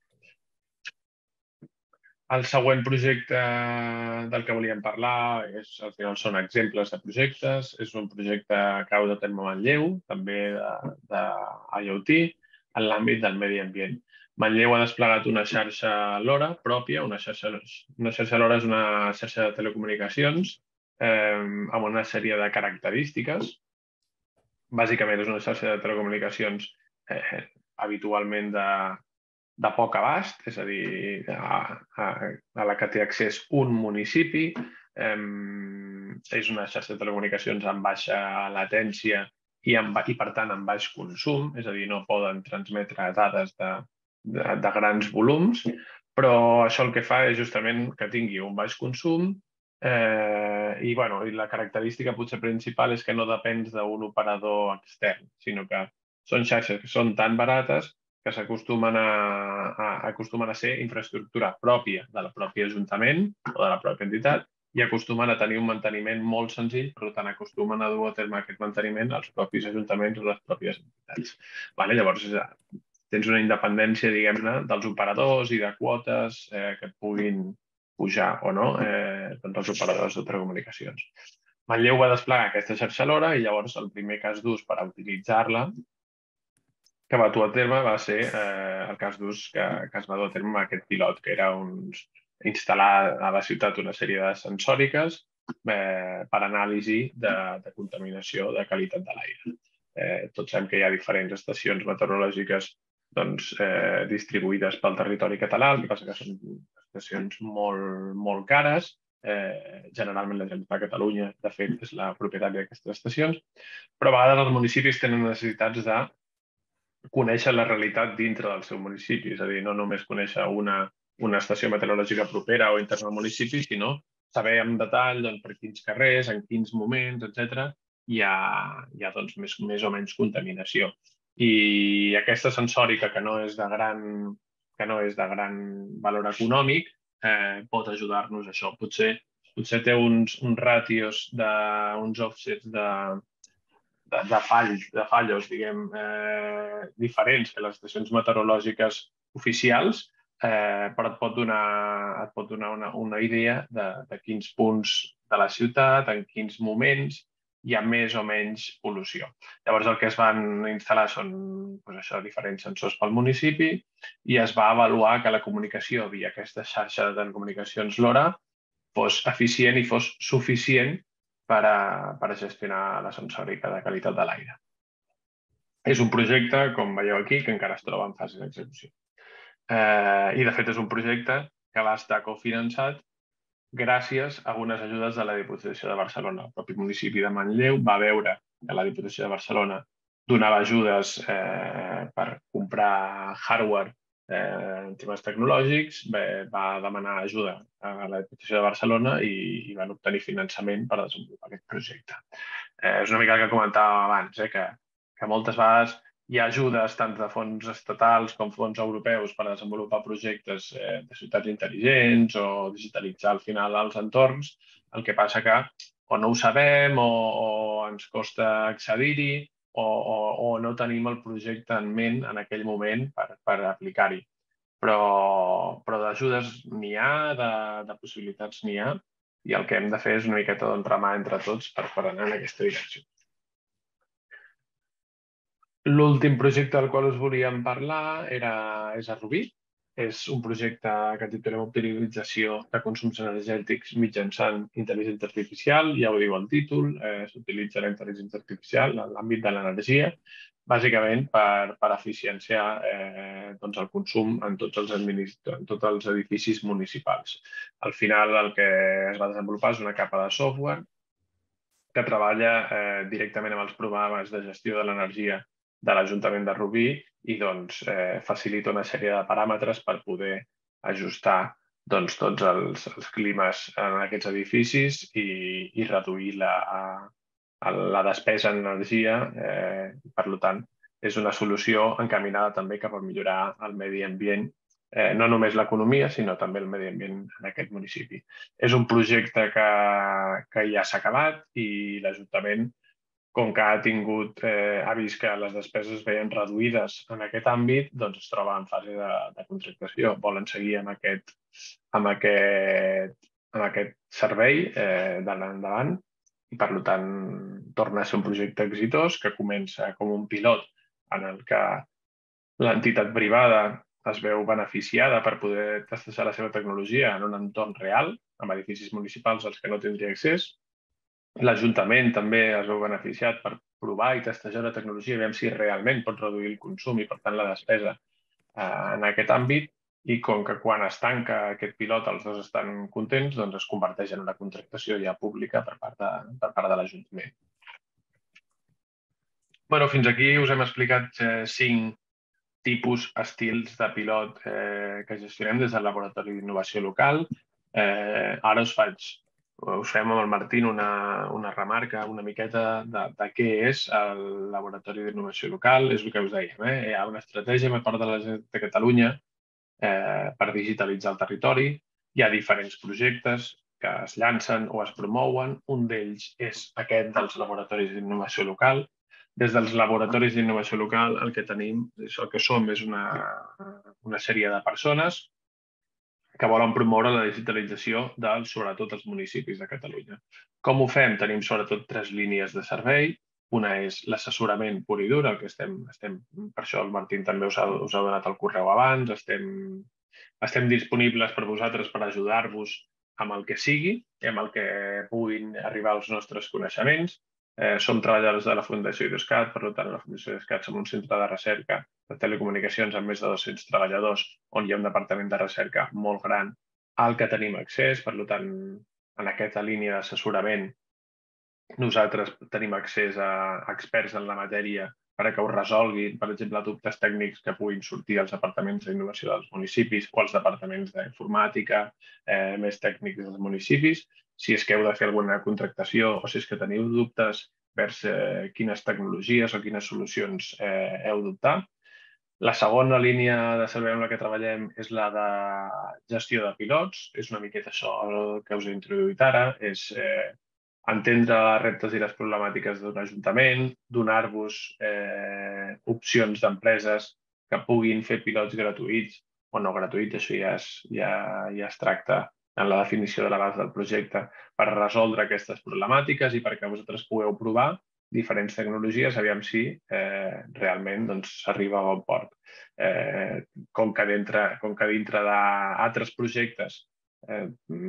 [SPEAKER 2] El següent projecte del que volíem parlar és, al final són exemples de projectes. És un projecte que heu de terme a Manlleu, també d'I O T, en l'àmbit del medi ambient. Manlleu ha desplegat una xarxa LoRa pròpia. Una xarxa, una xarxa LoRa és una xarxa de telecomunicacions eh, amb una sèrie de característiques. Bàsicament és una xarxa de telecomunicacions eh, habitualment de, de poc abast, és a dir, a, a, a la que té accés un municipi. Eh, és una xarxa de telecomunicacions amb baixa latència i, en, i per tant en baix consum, és a dir, no poden transmetre dades de, de, de grans volums, però això el que fa és justament que tingui un baix consum eh, i, bueno, i la característica potser principal és que no depens d'un operador extern, sinó que són xarxes que són tan barates que s'acostumen a, a, acostumen a ser infraestructura pròpia de la pròpia ajuntament o de la pròpia entitat i acostumen a tenir un manteniment molt senzill, per tant acostumen a dur a terme aquest manteniment als propis ajuntaments o les pròpies entitats. Vale? Llavors, tens una independència, diguem-ne, dels operadors i de quotes eh, que et puguin pujar o no eh, doncs els operadors de telecomunicacions. Manlleu va desplegar aquesta xarxa alhora i llavors el primer cas d'ús per a utilitzar-la que va dur a terme va ser eh, el cas d'ús que, que es va dur a terme amb aquest pilot, que era uns, instal·lar a la ciutat una sèrie de sensòriques eh, per anàlisi de, de contaminació de qualitat de l'aire. Eh, tots sabem que hi ha diferents estacions meteorològiques doncs, eh, distribuïdes pel territori català, el que passa que són estacions molt, molt cares. Eh, generalment la Generalitat de Catalunya, de fet, és la propietària d'aquestes estacions, però a vegades els municipis tenen necessitats de conèixer la realitat dintre del seu municipi, és a dir, no només conèixer una, una estació meteorològica propera o interna al municipi, sinó saber en detall doncs, per quins carrers, en quins moments, etcètera, hi ha, hi ha doncs, més, més o menys contaminació. I aquesta sensòrica, que no és de gran, que no és de gran valor econòmic, eh, pot ajudar-nos a això. Potser, potser té uns, uns ràtios, de, uns offsets de, de, de, falls, de fallos diguem, eh, diferents que les estacions meteorològiques oficials, eh, però et pot donar, et pot donar una, una idea de, de quins punts de la ciutat, en quins moments hi ha més o menys pol·lució. Llavors el que es van instal·lar són doncs això, diferents sensors pel municipi i es va avaluar que la comunicació via aquesta xarxa de telecomunicacions LoRa fos eficient i fos suficient per a, per a gestionar la sensòrica de qualitat de l'aire. És un projecte, com veieu aquí, que encara es troba en fase d'execució. Eh, I, de fet, és un projecte que va estar cofinançat gràcies a unes ajudes de la Diputació de Barcelona. El propi municipi de Manlleu va veure que la Diputació de Barcelona donava ajudes eh, per comprar hardware eh, en temes tecnològics, bé, va demanar ajuda a la Diputació de Barcelona i, i van obtenir finançament per desenvolupar aquest projecte. Eh, és una mica el que comentàvem abans, eh, que, que moltes vegades hi ha ajudes tant de fons estatals com fons europeus per desenvolupar projectes eh, de ciutats intel·ligents o digitalitzar al final els entorns. El que passa que o no ho sabem o, o ens costa accedir-hi o, o, o no tenim el projecte en ment en aquell moment per, per aplicar-hi. Però, però d'ajudes n'hi ha, de, de possibilitats n'hi ha, i el que hem de fer és una miqueta d'enramar entre tots per, per anar en aquesta direcció. L'últim projecte del qual us volíem parlar era, és a Rubí. És un projecte que titulem Optimització de consums energètics mitjançant intel·ligència artificial, ja ho diu el títol, eh, s'utilitza la intel·ligència artificial en l'àmbit de l'energia, bàsicament per, per eficienciar eh, doncs el consum en tots els, en tots els edificis municipals. Al final el que es va desenvolupar és una capa de software que treballa eh, directament amb els programes de gestió de l'energia de l'Ajuntament de Rubí i doncs, eh, facilita una sèrie de paràmetres per poder ajustar doncs, tots els, els climes en aquests edificis i, i reduir la, a, la despesa en energia. Eh, per tant, és una solució encaminada també cap a millorar el medi ambient, eh, no només l'economia, sinó també el medi ambient en aquest municipi. És un projecte que, que ja s'ha acabat i l'Ajuntament, com que ha tingut, eh, ha vist que les despeses es veien reduïdes en aquest àmbit, doncs es troba en fase de, de contractació. Volen seguir amb aquest, amb aquest, amb aquest servei eh, d'anant endavant i, per tant, torna a ser un projecte exitós que comença com un pilot en el que l'entitat privada es veu beneficiada per poder testejar la seva tecnologia en un entorn real, amb edificis municipals als que no tindria accés. L'Ajuntament també es veu beneficiat per provar i testejar la tecnologia i veure si realment pot reduir el consum i, per tant, la despesa en aquest àmbit. I com que quan es tanca aquest pilot els dos estan contents, doncs es converteix en una contractació ja pública per part de, per part de l'Ajuntament. Bueno, fins aquí us hem explicat eh, cinc tipus, estils de pilot eh, que gestionem des del Laboratori d'Innovació Local. Eh, ara us faig, us fem amb el Martín una, una remarca una miqueta de, de què és el Laboratori d'Innovació Local. És el que us dèiem, eh? Hi ha una estratègia per part de la Generalitat de Catalunya eh, per digitalitzar el territori. Hi ha diferents projectes que es llancen o es promouen. Un d'ells és aquest dels laboratoris d'innovació local. Des dels laboratoris d'innovació local el que tenim, el que som, és una, una sèrie de persones que volen promoure la digitalització dels, sobretot, els municipis de Catalunya. Com ho fem? Tenim sobretot tres línies de servei. Una és l'assessorament pur i dur, el que estem, estem, per això el Martín també us ha, us ha donat el correu abans, estem, estem disponibles per vosaltres per ajudar-vos amb el que sigui, amb el que puguin arribar als nostres coneixements. Eh, som treballadors de la Fundació IDOSCAT, per tant, la Fundació IDOSCAT som un centre de recerca de telecomunicacions amb més de dos-cents treballadors, on hi ha un departament de recerca molt gran al que tenim accés. Per tant, en aquesta línia d'assessorament, nosaltres tenim accés a experts en la matèria per a que ho resolguin, per exemple, dubtes tècnics que puguin sortir als departaments d'innovació dels municipis o als departaments d'informàtica eh, més tècnics dels municipis. Si és que heu de fer alguna contractació o si és que teniu dubtes vers eh, quines tecnologies o quines solucions eh, heu d'optar. La segona línia de servei amb la que treballem és la de gestió de pilots. És una miqueta això que us he introduït ara. És eh, entendre els reptes i les problemàtiques d'un ajuntament, donar-vos eh, opcions d'empreses que puguin fer pilots gratuïts o no gratuïts, això ja es, ja, ja es tracta en la definició de l'abast del projecte, per resoldre aquestes problemàtiques i perquè vosaltres pugueu provar diferents tecnologies, aviam si eh, realment s'arriba a bon port. Eh, com que dintre, com que dintre d'altres projectes eh,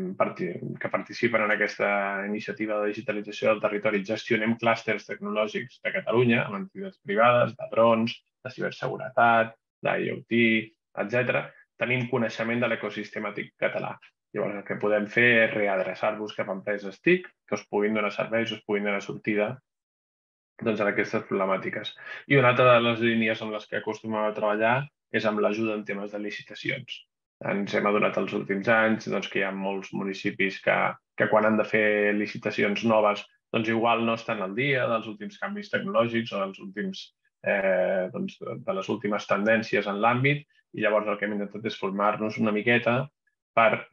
[SPEAKER 2] que participen en aquesta iniciativa de digitalització del territori, gestionem clústers tecnològics de Catalunya, amb entitats privades, de drons, de ciberseguretat, d'IoT, etcètera. Tenim coneixement de l'ecosistema TIC català. Llavors, el que podem fer és readreçar-vos cap a empreses TIC que us puguin donar serveis, us puguin donar sortida doncs, en aquestes problemàtiques. I una altra de les línies amb les que acostumem a treballar és amb l'ajuda en temes de licitacions. Ens hem adonat els últims anys doncs, que hi ha molts municipis que, que quan han de fer licitacions noves doncs igual no estan al dia dels últims canvis tecnològics o dels últims, eh, doncs, de les últimes tendències en l'àmbit, i llavors el que hem intentat és formar-nos una miqueta per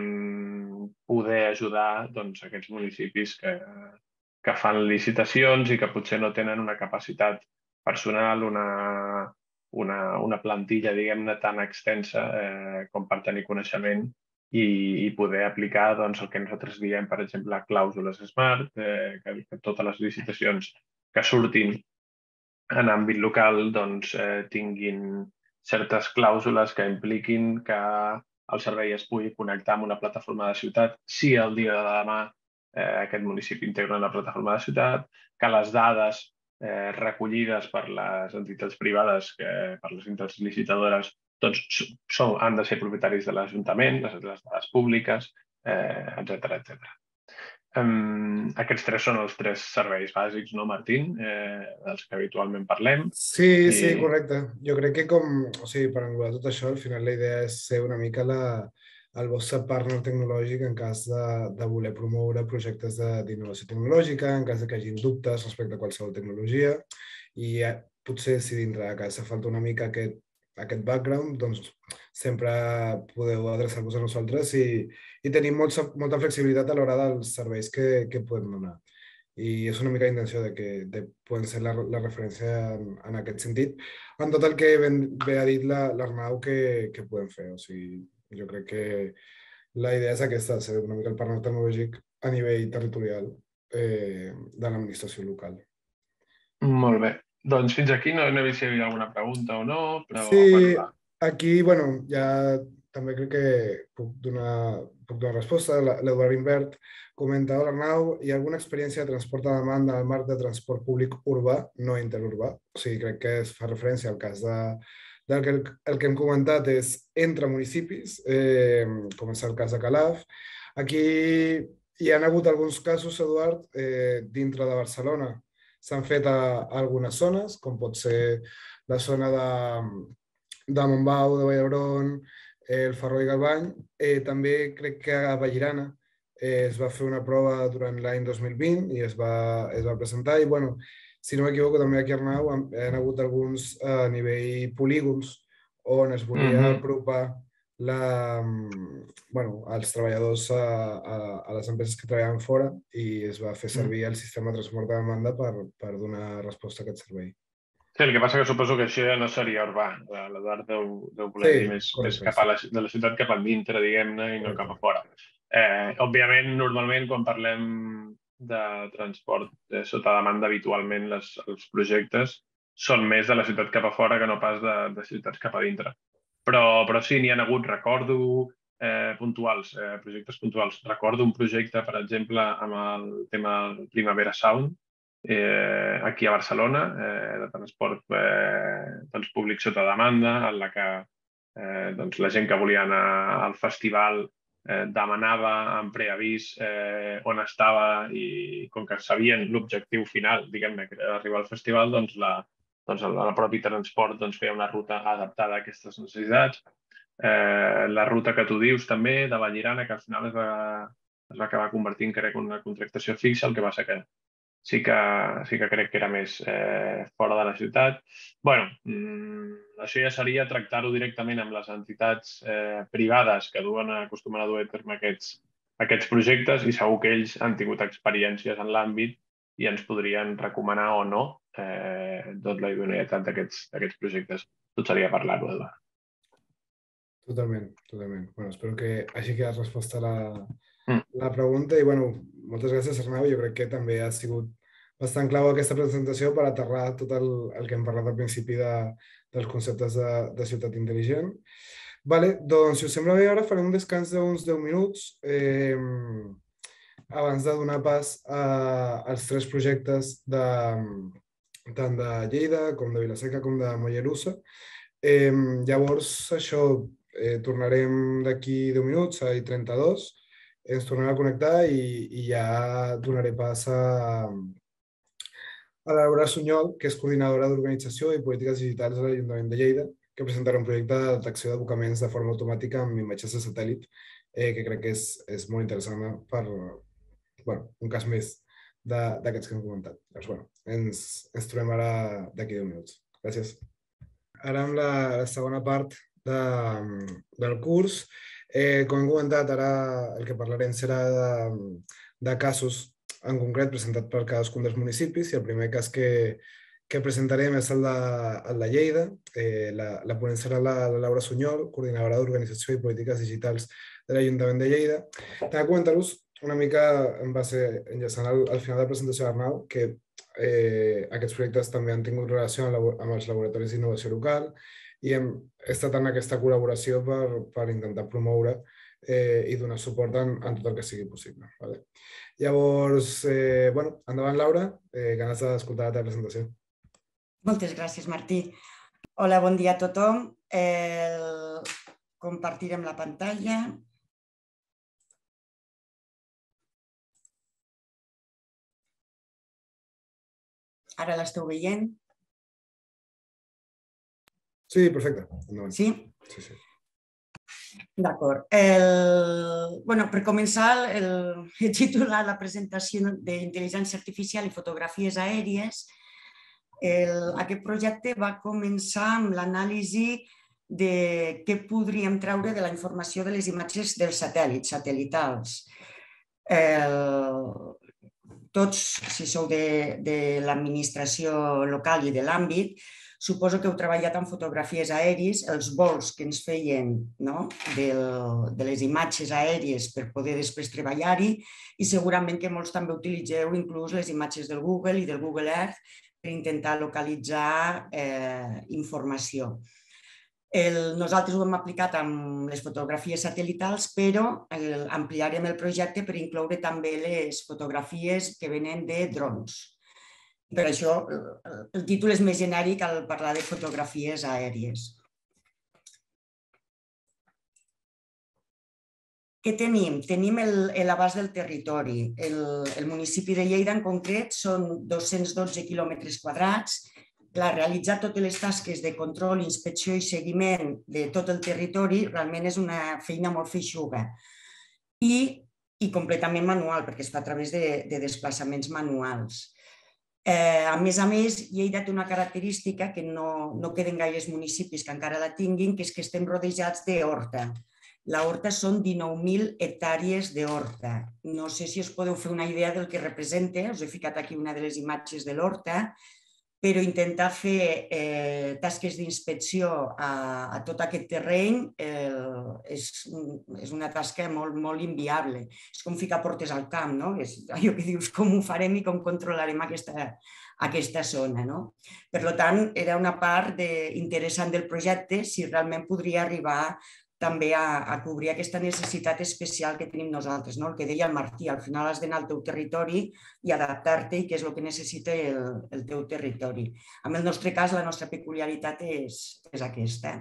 [SPEAKER 2] mm, poder ajudar doncs, aquests municipis que, que fan licitacions i que potser no tenen una capacitat personal, una, una, una plantilla, diguem-ne, tan extensa eh, com per tenir coneixement i, i poder aplicar doncs, el que nosaltres diem, per exemple, clàusules smart, eh, que, que totes les licitacions que surtin en àmbit local doncs, eh, tinguin certes clàusules que impliquin que el servei es pugui connectar amb una plataforma de ciutat si el dia de demà eh, aquest municipi integra una plataforma de ciutat, que les dades eh, recollides per les entitats privades, que, per les entitats licitadores, doncs, són, han de ser propietaris de l'Ajuntament, les, les dades públiques, eh, etcètera, etcètera. Um, aquests tres són els tres serveis bàsics, no, Martín? Eh, dels que habitualment parlem.
[SPEAKER 1] Sí,
[SPEAKER 2] I...
[SPEAKER 1] sí, correcte. Jo crec que com, o sigui, per englobar tot això, al final la idea és ser una mica la, el vostre partner tecnològic en cas de, de voler promoure projectes d'innovació tecnològica, en cas de que hagin dubtes respecte a qualsevol tecnologia, i eh, potser si dintre de casa falta una mica aquest, aquest background, doncs sempre podeu adreçar-vos a nosaltres i, i tenim molta, molta flexibilitat a l'hora dels serveis que, que podem donar. I és una mica la intenció de que de, poden ser la, la referència en, en aquest sentit, en tot el que ben, bé ha dit l'Arnau que, que podem fer. O sigui, jo crec que la idea és aquesta, ser una mica el partner tecnològic a nivell territorial eh, de l'administració local.
[SPEAKER 2] Molt bé. Doncs fins aquí no, no he vist si hi havia alguna pregunta o no, però...
[SPEAKER 1] Sí,
[SPEAKER 2] bueno, va.
[SPEAKER 1] aquí, bueno, ja també crec que puc donar, puc donar resposta. L'Eduard Invert comenta, hola Arnau, hi ha alguna experiència de transport a demanda al marc de transport públic urbà, no interurbà? O sigui, crec que es fa referència al cas de, del que el, el que hem comentat és entre municipis, eh, com és el cas de Calaf. Aquí hi ha hagut alguns casos, Eduard, eh, dintre de Barcelona. s'han fet a algunes zones, com pot ser la zona de, de Montbau, de Vall d'Hebron, el Ferrol i Galvany. Eh, també crec que a Vallirana eh, es va fer una prova durant l'any dos mil vint i es va, es va presentar. I, bueno, si no m'equivoco, també aquí a Arnau hi ha hagut alguns a nivell polígons on es volia
[SPEAKER 2] Mhm.
[SPEAKER 1] apropar la, bueno, els treballadors a, a, a les empreses que treballaven fora i es va fer servir el sistema de transport de demanda per, per donar resposta a aquest servei.
[SPEAKER 2] Sí, el que passa que suposo que això ja no seria urbà. L'Eduard deu, deu voler
[SPEAKER 1] Sí,
[SPEAKER 2] dir més, més
[SPEAKER 1] correcte,
[SPEAKER 2] cap a la, de la ciutat cap a dintre, diguem-ne, i no
[SPEAKER 1] correcte.
[SPEAKER 2] cap a fora. Eh, òbviament, normalment, quan parlem de transport de sota demanda, habitualment les, els projectes són més de la ciutat cap a fora que no pas de, de ciutats cap a dintre. Però, però sí, n'hi ha hagut, recordo, eh, puntuals, eh, projectes puntuals. Recordo un projecte, per exemple, amb el tema del Primavera Sound, eh, aquí a Barcelona, eh, de transport eh, doncs, públic sota demanda, en la que eh, doncs, la gent que volia anar al festival eh, demanava en preavís eh, on estava i com que sabien l'objectiu final, diguem-ne, que era arribar al festival, doncs, la, doncs el, el propi transport doncs, feia una ruta adaptada a aquestes necessitats. Eh, la ruta que tu dius també, de Vallirana, que al final es va, es va acabar convertint, crec, en una contractació fixa, el que va ser que sí que, sí que crec que era més eh, fora de la ciutat. bueno, mmm, això ja seria tractar-ho directament amb les entitats eh, privades que duen, acostumen a dur a terme aquests, aquests projectes i segur que ells han tingut experiències en l'àmbit i ens podrien recomanar o no eh, tot la idoneïtat d'aquests projectes. Tot seria parlar-ho, Eduard.
[SPEAKER 1] Totalment, totalment. Bueno, espero que hagi quedat resposta a la,
[SPEAKER 2] Mm.
[SPEAKER 1] la pregunta i, bueno, moltes gràcies, Arnau. Jo crec que també ha sigut bastant clau aquesta presentació per aterrar tot el, el que hem parlat al principi de, dels conceptes de, de ciutat intel·ligent. Vale, doncs, si us sembla bé, ara farem un descans d'uns deu minuts eh, abans de donar pas a, als tres projectes de, tant de Lleida com de Vilaseca com de Mollerussa. Eh, llavors, això, eh, tornarem d'aquí deu minuts, a trenta-dos, ens tornarem a connectar i, i ja donaré pas a, a la Laura Sunyol, que és coordinadora d'Organització i Polítiques Digitals de l'Ajuntament de Lleida, que presentarà un projecte de detecció d'abocaments de forma automàtica amb imatges de satèl·lit, eh, que crec que és, és molt interessant per, bueno, un cas més d'aquests que hem comentat. Doncs, bueno, ens, ens trobem ara d'aquí deu minuts. Gràcies. Ara amb la, la segona part de, del curs. Eh, com hem comentat, ara el que parlarem serà de, de casos en concret presentat per cadascun dels municipis i el primer cas que, que presentarem és el de, el de Lleida. Eh, la, la ponent serà la, la Laura Sunyol, coordinadora d'Organització i Polítiques Digitals de l'Ajuntament de Lleida. També comentar-vos una mica, en base, enllaçant al, al final de la presentació d'Arnau, que eh, aquests projectes també han tingut relació amb, amb els laboratoris d'innovació local i hem estat en aquesta col·laboració per, per intentar promoure eh, i donar suport en, en tot el que sigui possible. Vale? Llavors, eh, bueno, endavant, Laura, eh, ganes d'escoltar la teva presentació.
[SPEAKER 3] Moltes gràcies, Martí. Hola, bon dia a tothom. Eh, compartirem la pantalla. Ara l'esteu veient?
[SPEAKER 1] Sí, perfecte. Endavant.
[SPEAKER 3] Sí?
[SPEAKER 1] Sí, sí.
[SPEAKER 3] D'acord. El... Bueno, per començar, el... he titulat la presentació d'intel·ligència artificial i fotografies aèries. El... Aquest projecte va començar amb l'anàlisi de què podríem treure de la informació de les imatges dels satèl·lits, satelitals. El... Tots, si sou de, de l'administració local i de l'àmbit, suposo que heu treballat en fotografies aèries, els vols que ens feien, no? Del, de les imatges aèries per poder després treballar-hi i segurament que molts també utilitzeu inclús les imatges del Google i del Google Earth per intentar localitzar eh, informació. El, nosaltres ho hem aplicat amb les fotografies satelitals, però el, ampliarem el projecte per incloure també les fotografies que venen de drons. Per això el títol és més genèric al parlar de fotografies aèries. Què tenim? Tenim l'abast del territori. El municipi de Lleida en concret són dos-cents dotze quilòmetres quadrats. Clar, realitzar totes les tasques de control, inspecció i seguiment de tot el territori realment és una feina molt feixuga i, i completament manual, perquè es fa a través de, de desplaçaments manuals. Eh, a més a més, Lleida té una característica que no, no queden gaires municipis que encara la tinguin, que és que estem rodejats d'horta. La horta són dinou mil hectàrees d'horta. No sé si us podeu fer una idea del que representa, us he ficat aquí una de les imatges de l'horta, però intentar fer eh, tasques d'inspecció a, a tot aquest terreny eh, és, és una tasca molt, molt inviable. És com ficar portes al camp, no? És allò que dius, com ho farem i com controlarem aquesta, aquesta zona, no? Per tant, era una part de, interessant del projecte si realment podria arribar també a, a cobrir aquesta necessitat especial que tenim nosaltres, no? El que deia el Martí, al final has d'anar al teu territori i adaptar-te i què és el que necessita el, el teu territori. En el nostre cas, la nostra peculiaritat és, és aquesta.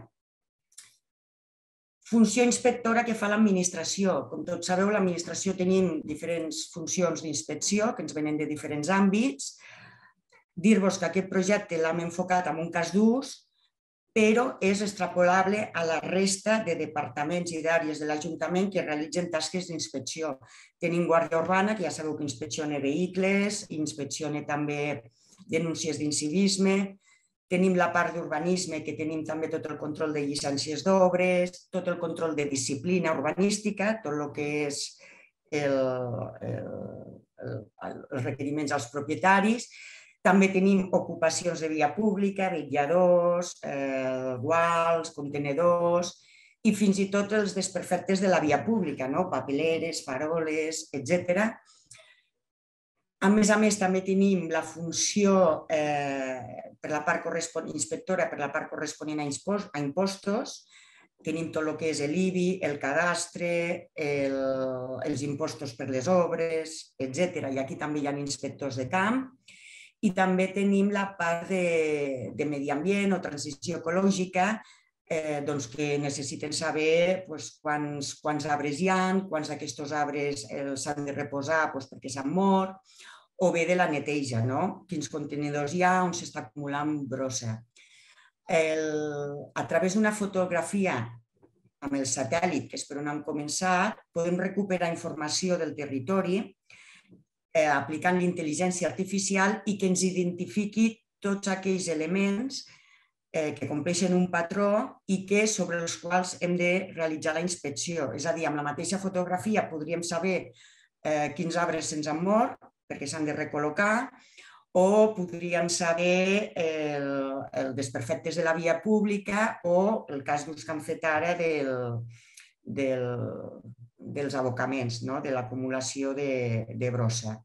[SPEAKER 3] Funció inspectora que fa l'administració. Com tots sabeu, l'administració tenim diferents funcions d'inspecció que ens venen de diferents àmbits. Dir-vos que aquest projecte l'hem enfocat en un cas d'ús, però és extrapolable a la resta de departaments i d'àrees de l'Ajuntament que realitzen tasques d'inspecció. Tenim Guàrdia Urbana, que ja sabeu que inspecciona vehicles, inspecciona també denúncies d'incivisme, tenim la part d'urbanisme, que tenim també tot el control de llicències d'obres, tot el control de disciplina urbanística, tot el que és el, el, el, els requeriments als propietaris. També tenim ocupacions de via pública, vetlladors, eh, guals, contenedors i fins i tot els desperfectes de la via pública, no? Papeleres, faroles, etcètera. A més a més, també tenim la funció eh, per la part inspectora per la part corresponent a impostos. Tenim tot el que és l'I B I, el cadastre, el, els impostos per les obres, etcètera. I aquí també hi ha inspectors de camp. I també tenim la part de, de medi ambient o transició ecològica, eh, doncs que necessiten saber doncs, quants, quants arbres hi ha, quants d'aquests arbres s'han de reposar doncs, perquè s'han mort, o bé de la neteja, no? Quins contenidors hi ha, on s'està acumulant brossa. El, a través d'una fotografia amb el satèl·lit, que és per on hem començat, podem recuperar informació del territori Eh, aplicant l'intel·ligència artificial i que ens identifiqui tots aquells elements eh, que compleixen un patró i que sobre els quals hem de realitzar la inspecció. És a dir, amb la mateixa fotografia podríem saber eh, quins arbres se'ns han mort perquè s'han de recol·locar o podríem saber el, el desperfectes de la via pública o el cas d'ús que han fet ara del, del, dels abocaments, no? De l'acumulació de, de brossa.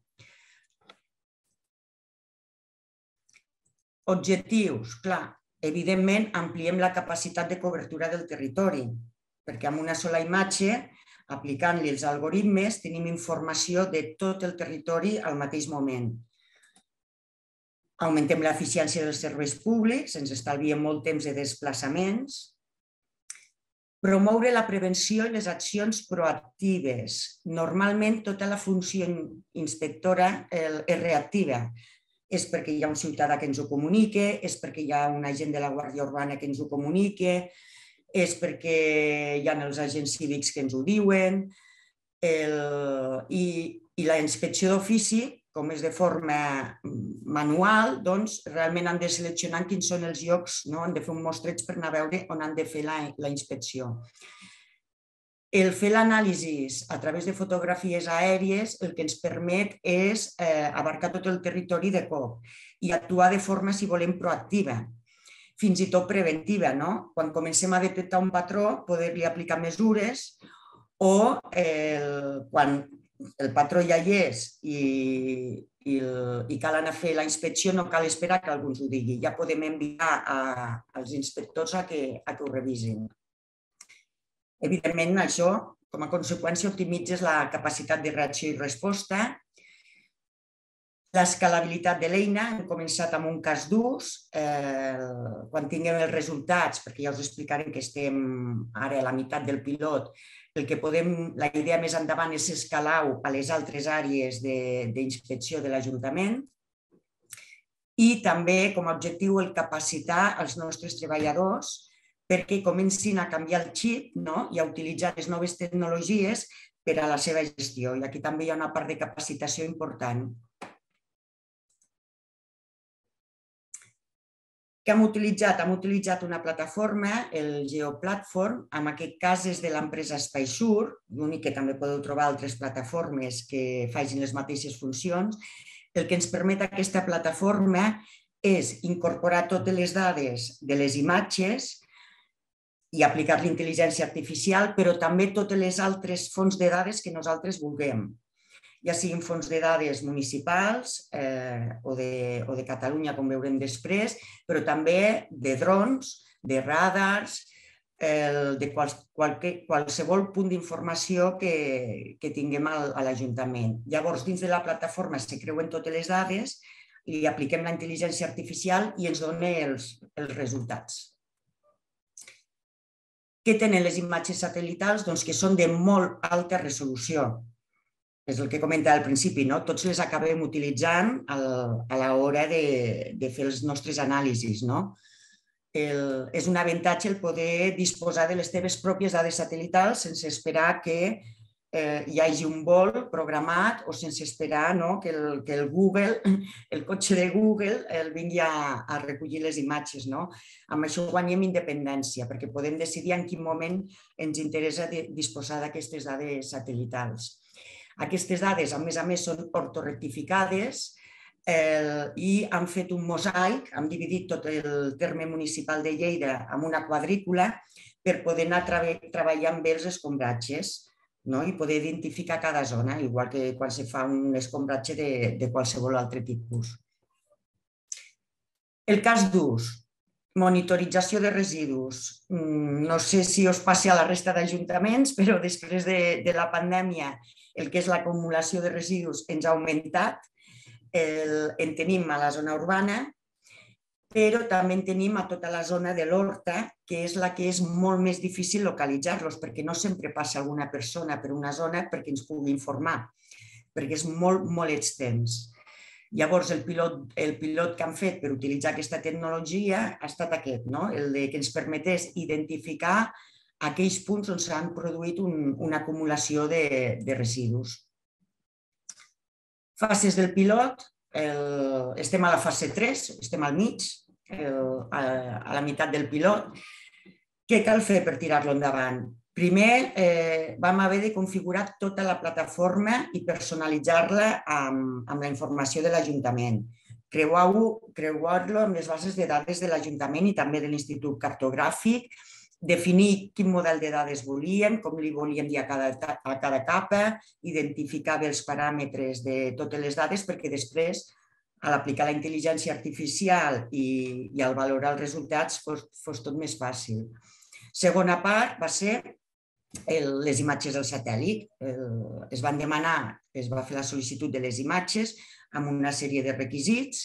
[SPEAKER 3] Objectius, clar, evidentment ampliem la capacitat de cobertura del territori, perquè amb una sola imatge, aplicant-li els algoritmes, tenim informació de tot el territori al mateix moment. Augmentem l'eficiència dels serveis públics, ens estalviem molt temps de desplaçaments. Promoure la prevenció i les accions proactives. Normalment tota la funció inspectora és reactiva. És perquè hi ha un ciutadà que ens ho comunica, és perquè hi ha un agent de la Guàrdia Urbana que ens ho comunica, és perquè hi ha els agents cívics que ens ho diuen. I la inspecció d'ofici, com és de forma manual, doncs realment han de seleccionar quins són els llocs, han de fer un mostreig per anar a veure on han de fer la inspecció. El fer l'anàlisi a través de fotografies aèries el que ens permet és abarcar tot el territori de cop i actuar de forma, si volem, proactiva, fins i tot preventiva. Quan comencem a detectar un patró, poder-li aplicar mesures o quan el patró ja hi és i cal anar a fer la inspecció, no cal esperar que algú ens ho digui. Ja podem enviar als inspectors a que ho revisin. Evidentment, això, com a conseqüència, optimitzes la capacitat de reacció i resposta. L'escalabilitat de l'eina, hem començat amb un cas d'ús. Quan tinguem els resultats, perquè ja us explicarem que estem ara a la meitat del pilot, El que podem, la idea més endavant és escalar-ho a les altres àrees d'inspecció de l'Ajuntament i també, com a objectiu, el capacitar els nostres treballadors perquè comencin a canviar el xip i a utilitzar les noves tecnologies per a la seva gestió. I aquí també hi ha una part de capacitació important. Què hem utilitzat? Hem utilitzat una plataforma, el GeoPlatform, en aquest cas és de l'empresa SpySure, l'únic que també podeu trobar altres plataformes que facin les mateixes funcions. El que ens permet aquesta plataforma és incorporar totes les dades de les imatges i aplicar l'intel·ligència artificial, però també totes les altres fonts de dades que nosaltres vulguem, ja siguin fonts de dades municipals o de Catalunya, com veurem després, però també de drons, de radars, de qualsevol punt d'informació que tinguem a l'Ajuntament. Llavors, dins de la plataforma se creuen totes les dades, li apliquem la intel·ligència artificial i ens dona els resultats. Què tenen les imatges satèl·litals? Doncs que són de molt alta resolució. És el que comentava al principi, tots les acabem utilitzant a l'hora de fer els nostres anàlisis. És un avantatge el poder disposar de les teves pròpies dades satèl·litals sense esperar que hi hagi un vol programat o sense esperar que el Google, el cotxe de Google, el vingui a recollir les imatges. Amb això guanyem independència, perquè podem decidir en quin moment ens interessa disposar d'aquestes dades satèl·litals. Aquestes dades, a més a més, són ortorectificades i han fet un mosaic, han dividit tot el terme municipal de Lleida en una quadrícula per poder anar treballant bé els escombratges i poder identificar cada zona, igual que quan se fa un escombratge de qualsevol altre tipus. El cas d'ús, monitorització de residus. No sé si us passa a la resta d'ajuntaments, però després de la pandèmia el que és l'acumulació de residus ens ha augmentat. En tenim a la zona urbana, però també en tenim a tota la zona de l'Horta, que és la que és molt més difícil localitzar-los, perquè no sempre passa alguna persona per una zona perquè ens pugui informar, perquè és molt, molt extens. Llavors, el pilot que han fet per utilitzar aquesta tecnologia ha estat aquest, el que ens permetés identificar aquells punts on s'han produït una acumulació de residus. Fases del pilot, estem a la fase tres, estem al mig, a la meitat del pilot. Què cal fer per tirar-lo endavant? Primer, vam haver de configurar tota la plataforma i personalitzar-la amb la informació de l'Ajuntament. Creuar-lo amb les bases de dades de l'Ajuntament i també de l'Institut Cartogràfic, definir quin model de dades volíem, com li volíem dir a cada capa, identificar bé els paràmetres de totes les dades perquè després, a l'aplicar la intel·ligència artificial i al valorar els resultats, fos tot més fàcil. Segona part va ser les imatges del satèl·lit. Es van demanar, es va fer la sol·licitud de les imatges amb una sèrie de requisits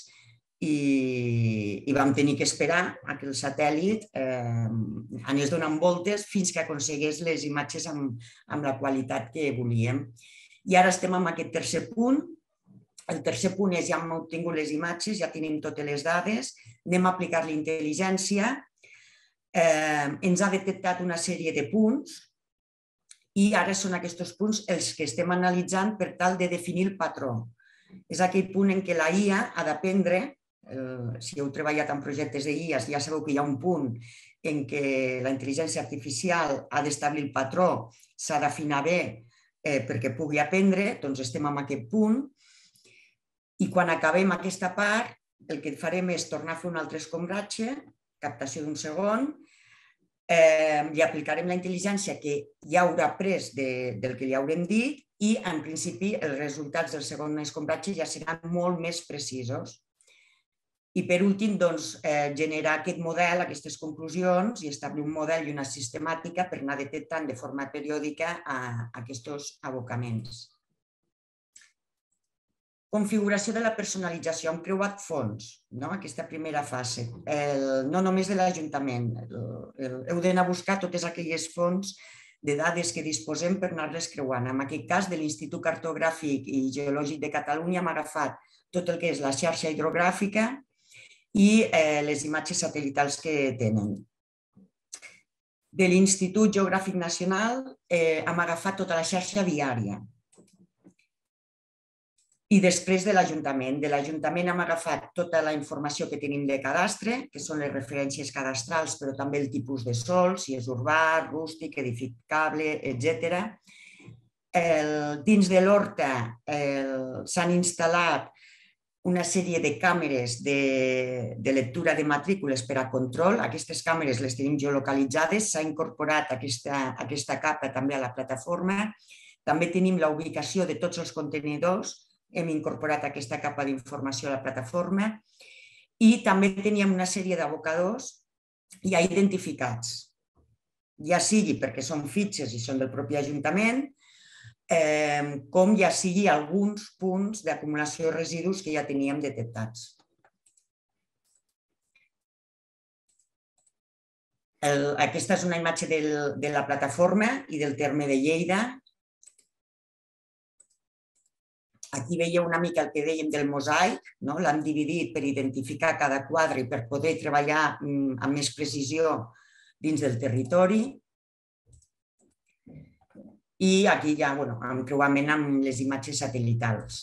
[SPEAKER 3] i vam tenir que esperar que el satèl·lit anés donant voltes fins que aconseguís les imatges amb la qualitat que volíem. I ara estem en aquest tercer punt. El tercer punt és ja hem obtingut les imatges, ja tenim totes les dades, anem a aplicar l'intel·ligència, ens ha detectat una sèrie de punts i ara són aquests punts els que estem analitzant per tal de definir el patró. És aquell punt en què la I A ha d'aprendre, si heu treballat en projectes d'I A ja sabeu que hi ha un punt en què la intel·ligència artificial ha d'establir el patró, s'ha d'afinar bé perquè pugui aprendre, doncs estem en aquest punt. I quan acabem aquesta part, el que farem és tornar a fer un altre escombratge, captació d'un segon, li aplicarem la intel·ligència que ja haurà pres del que li haurem dit i, en principi, els resultats del segon escombratge ja seran molt més precisos. I, per últim, generar aquest model, aquestes conclusions i establir un model i una sistemàtica per anar detectant de forma periòdica aquests abocaments. Configuració de la personalització. Hem creuat fons, aquesta primera fase, no només de l'Ajuntament. Heu d'anar a buscar totes aquelles fonts de dades que disposem per anar-les creuant. En aquest cas, de l'Institut Cartogràfic i Geològic de Catalunya hem agafat tot el que és la xarxa hidrogràfica i les imatges satelitals que tenen. De l'Institut Geogràfic Nacional hem agafat tota la xarxa viària. I després de l'Ajuntament. De l'Ajuntament hem agafat tota la informació que tenim de cadastre, que són les referències cadastrals, però també el tipus de sòl, si és urbà, rústic, edificable, etcètera. Dins de l'Horta s'han instal·lat una sèrie de càmeres de lectura de matrícules per a control. Aquestes càmeres les tenim geolocalitzades, s'ha incorporat aquesta capa també a la plataforma. També tenim la ubicació de tots els contenidors, hem incorporat aquesta capa d'informació a la plataforma i també teníem una sèrie d'abocadors ja identificats, ja sigui perquè són fitxes i són del propi Ajuntament, com ja sigui alguns punts d'acumulació de residus que ja teníem detectats. Aquesta és una imatge de la plataforma i del terme de Lleida. Aquí veieu una mica el que dèiem del mosaic, l'hem dividit per identificar cada quadre i per poder treballar amb més precisió dins del territori. I aquí ja, en creuament amb les imatges satelitals.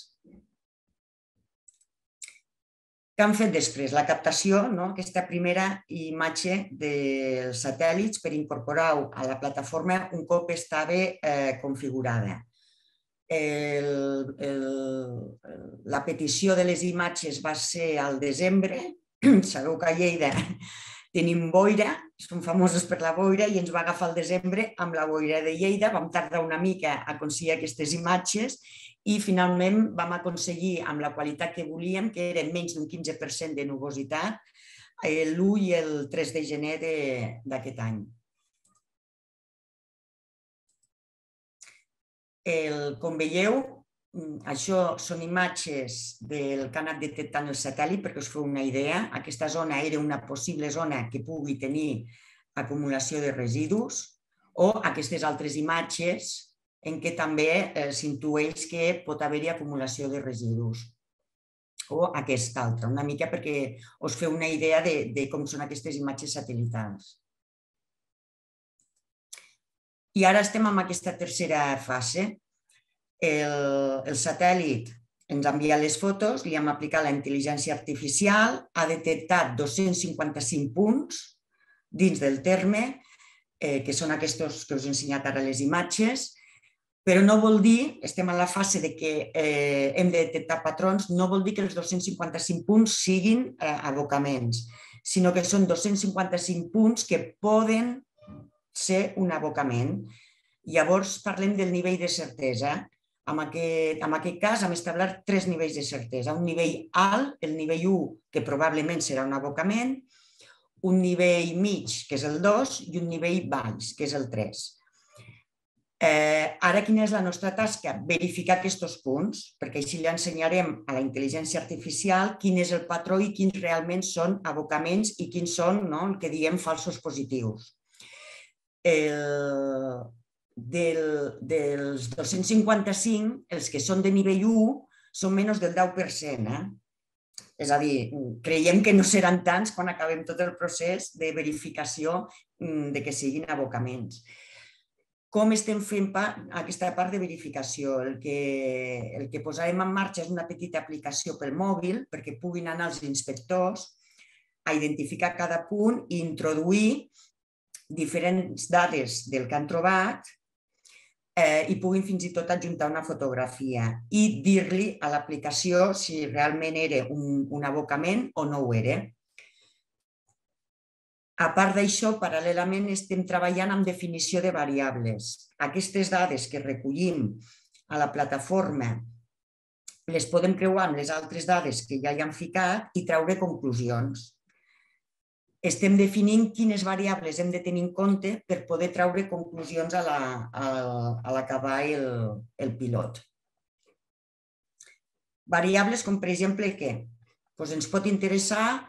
[SPEAKER 3] Què han fet després? La captació, aquesta primera imatge dels satèl·lits per incorporar-ho a la plataforma un cop estava configurada. La petició de les imatges va ser al desembre. Sabeu que a Lleida tenim boira, som famosos per la boira i ens va agafar el desembre amb la boira de Lleida. Vam tardar una mica a aconseguir aquestes imatges i finalment vam aconseguir amb la qualitat que volíem, que era menys d'un quinze per cent de nubositat, l'u i el tres de gener d'aquest any. Com veieu, això són imatges del que ha anat detectant el satèl·lit, perquè us feu una idea. Aquesta zona era una possible zona que pugui tenir acumulació de residus, o aquestes altres imatges en què també s'intueix que pot haver-hi acumulació de residus. O aquesta altra, una mica perquè us feu una idea de com són aquestes imatges satèl·litals. I ara estem en aquesta tercera fase. El satèl·lit ens ha enviat les fotos, li hem aplicat la intel·ligència artificial, ha detectat dos-cents cinquanta-cinc punts dins del terme, que són aquests que us he ensenyat ara les imatges, però no vol dir, estem en la fase que hem de detectar patrons, no vol dir que els dos-cents cinquanta-cinc punts siguin abocaments, sinó que són dos-cents cinquanta-cinc punts que poden ser un abocament. Llavors parlem del nivell de certesa. En aquest cas hem establert tres nivells de certesa. Un nivell alt, el nivell u, que probablement serà un abocament, un nivell mig, que és el dos, i un nivell baix, que és el tres. Ara quina és la nostra tasca? Verificar aquests punts, perquè així li ensenyarem a la intel·ligència artificial quin és el patró i quins realment són abocaments i quins són el que diem falsos positius. Dels dos-cents cinquanta-cinc, els que són de nivell u són menys del deu per cent. És a dir, creiem que no seran tants quan acabem tot el procés de verificació que siguin abocaments. Com estem fent aquesta part de verificació? El que posarem en marxa és una petita aplicació pel mòbil perquè puguin anar els inspectors a identificar cada punt i introduir diferents dades del que han trobat i puguin fins i tot adjuntar una fotografia i dir-li a l'aplicació si realment era un abocament o no ho era. A part d'això, paral·lelament estem treballant amb definició de variables. Aquestes dades que recollim a la plataforma les podem creuar amb les altres dades que ja hi han ficat i treure conclusions. Estem definint quines variables hem de tenir en compte per poder treure conclusions a l'acabar el pilot. Variables com, per exemple, què? Ens pot interessar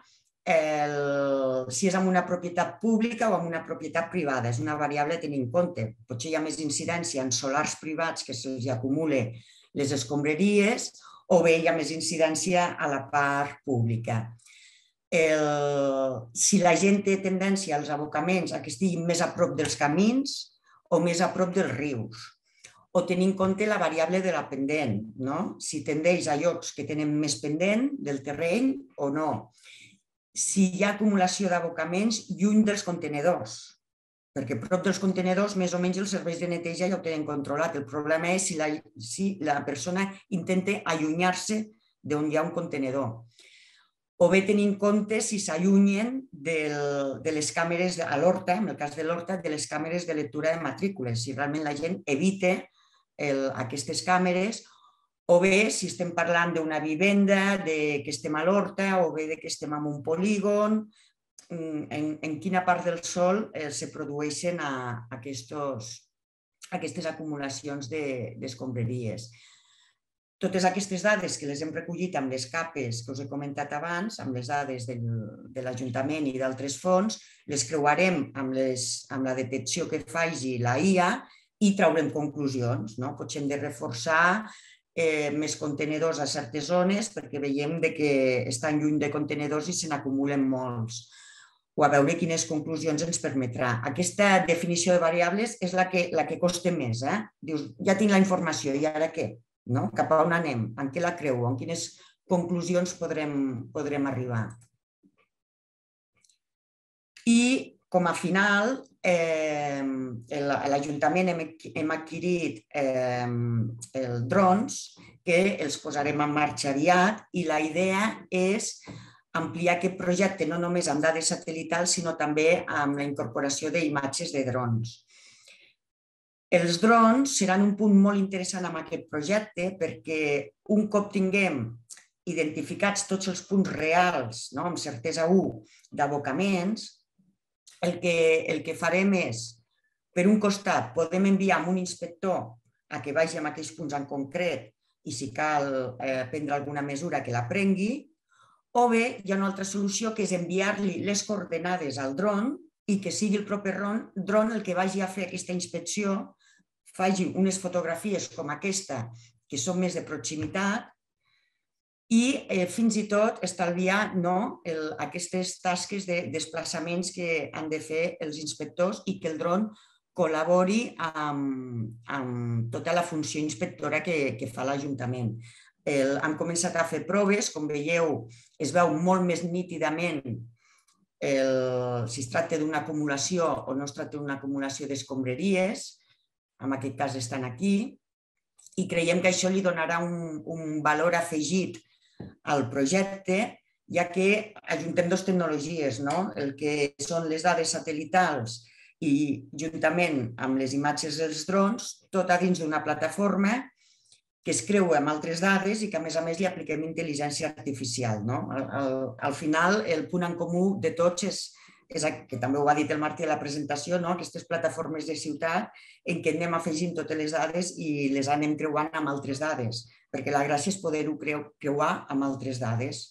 [SPEAKER 3] el, si és en una propietat pública o en una propietat privada. És una variable a tenir en compte. Potser hi ha més incidència en solars privats que se'ls acumule les escombraries o bé hi ha més incidència a la part pública. El, si la gent té tendència als abocaments a que estiguin més a prop dels camins o més a prop dels rius, o tenir en compte la variable de la pendent, no? Si tendeix a llocs que tenen més pendent del terreny o no. Si hi ha acumulació d'abocaments lluny dels contenidors, perquè prop dels contenidors més o menys els serveis de neteja ja ho tenen controlat. El problema és si la, si la persona intenta allunyar-se d'on hi ha un contenidor. O bé tenir en compte si s'allunyen de les càmeres a l'horta, en el cas de l'horta, de les càmeres de lectura de matrícules, si realment la gent evita el, aquestes càmeres, o bé si estem parlant d'una vivenda, de que estem a l'horta, o bé de que estem en un polígon, en, en quina part del sòl eh, se produeixen a, a aquestos, aquestes acumulacions d'escombraries. De, Totes aquestes dades que les hem recollit amb les capes que us he comentat abans, amb les dades del, de l'Ajuntament i d'altres fons, les creuarem amb, les, amb la detecció que faci la I A i traurem conclusions. No? Potser hem de reforçar eh, més contenidors a certes zones perquè veiem de que estan lluny de contenidors i se n'acumulen molts. O a veure quines conclusions ens permetrà. Aquesta definició de variables és la que, la que costa més. Eh? Dius, ja tinc la informació, i ara què? No? Cap a on anem? En què la creu? En quines conclusions podrem, podrem arribar? I com a final, eh, l'Ajuntament hem, hem adquirit eh, els drons que els posarem en marxa aviat i la idea és ampliar aquest projecte no només amb dades satelitals sinó també amb la incorporació d'imatges de drons. Els drons seran un punt molt interessant en aquest projecte perquè un cop tinguem identificats tots els punts reals, no, amb certesa u, d'abocaments, el, que, el que farem és, per un costat, podem enviar un inspector a que vagi a aquells punts en concret i si cal eh, prendre alguna mesura que la prengui, o bé hi ha una altra solució que és enviar-li les coordenades al dron i que sigui el propi dron el que vagi a fer aquesta inspecció, faci unes fotografies com aquesta, que són més de proximitat, i eh, fins i tot estalviar no, el, aquestes tasques de desplaçaments que han de fer els inspectors i que el dron col·labori amb, amb tota la funció inspectora que, que fa l'Ajuntament. Han començat a fer proves, com veieu, es veu molt més nítidament el, si es tracta d'una acumulació o no es tracta d'una acumulació d'escombraries, en aquest cas estan aquí, i creiem que això li donarà un, un valor afegit al projecte, ja que ajuntem dues tecnologies, no? El que són les dades satelitals i juntament amb les imatges dels drons, tot a dins d'una plataforma que es creua amb altres dades i que a més a més li apliquem intel·ligència artificial. No? Al, al, al final, el punt en comú de tots és, és que també ho ha dit el Martí a la presentació, no? Aquestes plataformes de ciutat en què anem afegint totes les dades i les anem creuant amb altres dades, perquè la gràcia és poder-ho creuar amb altres dades.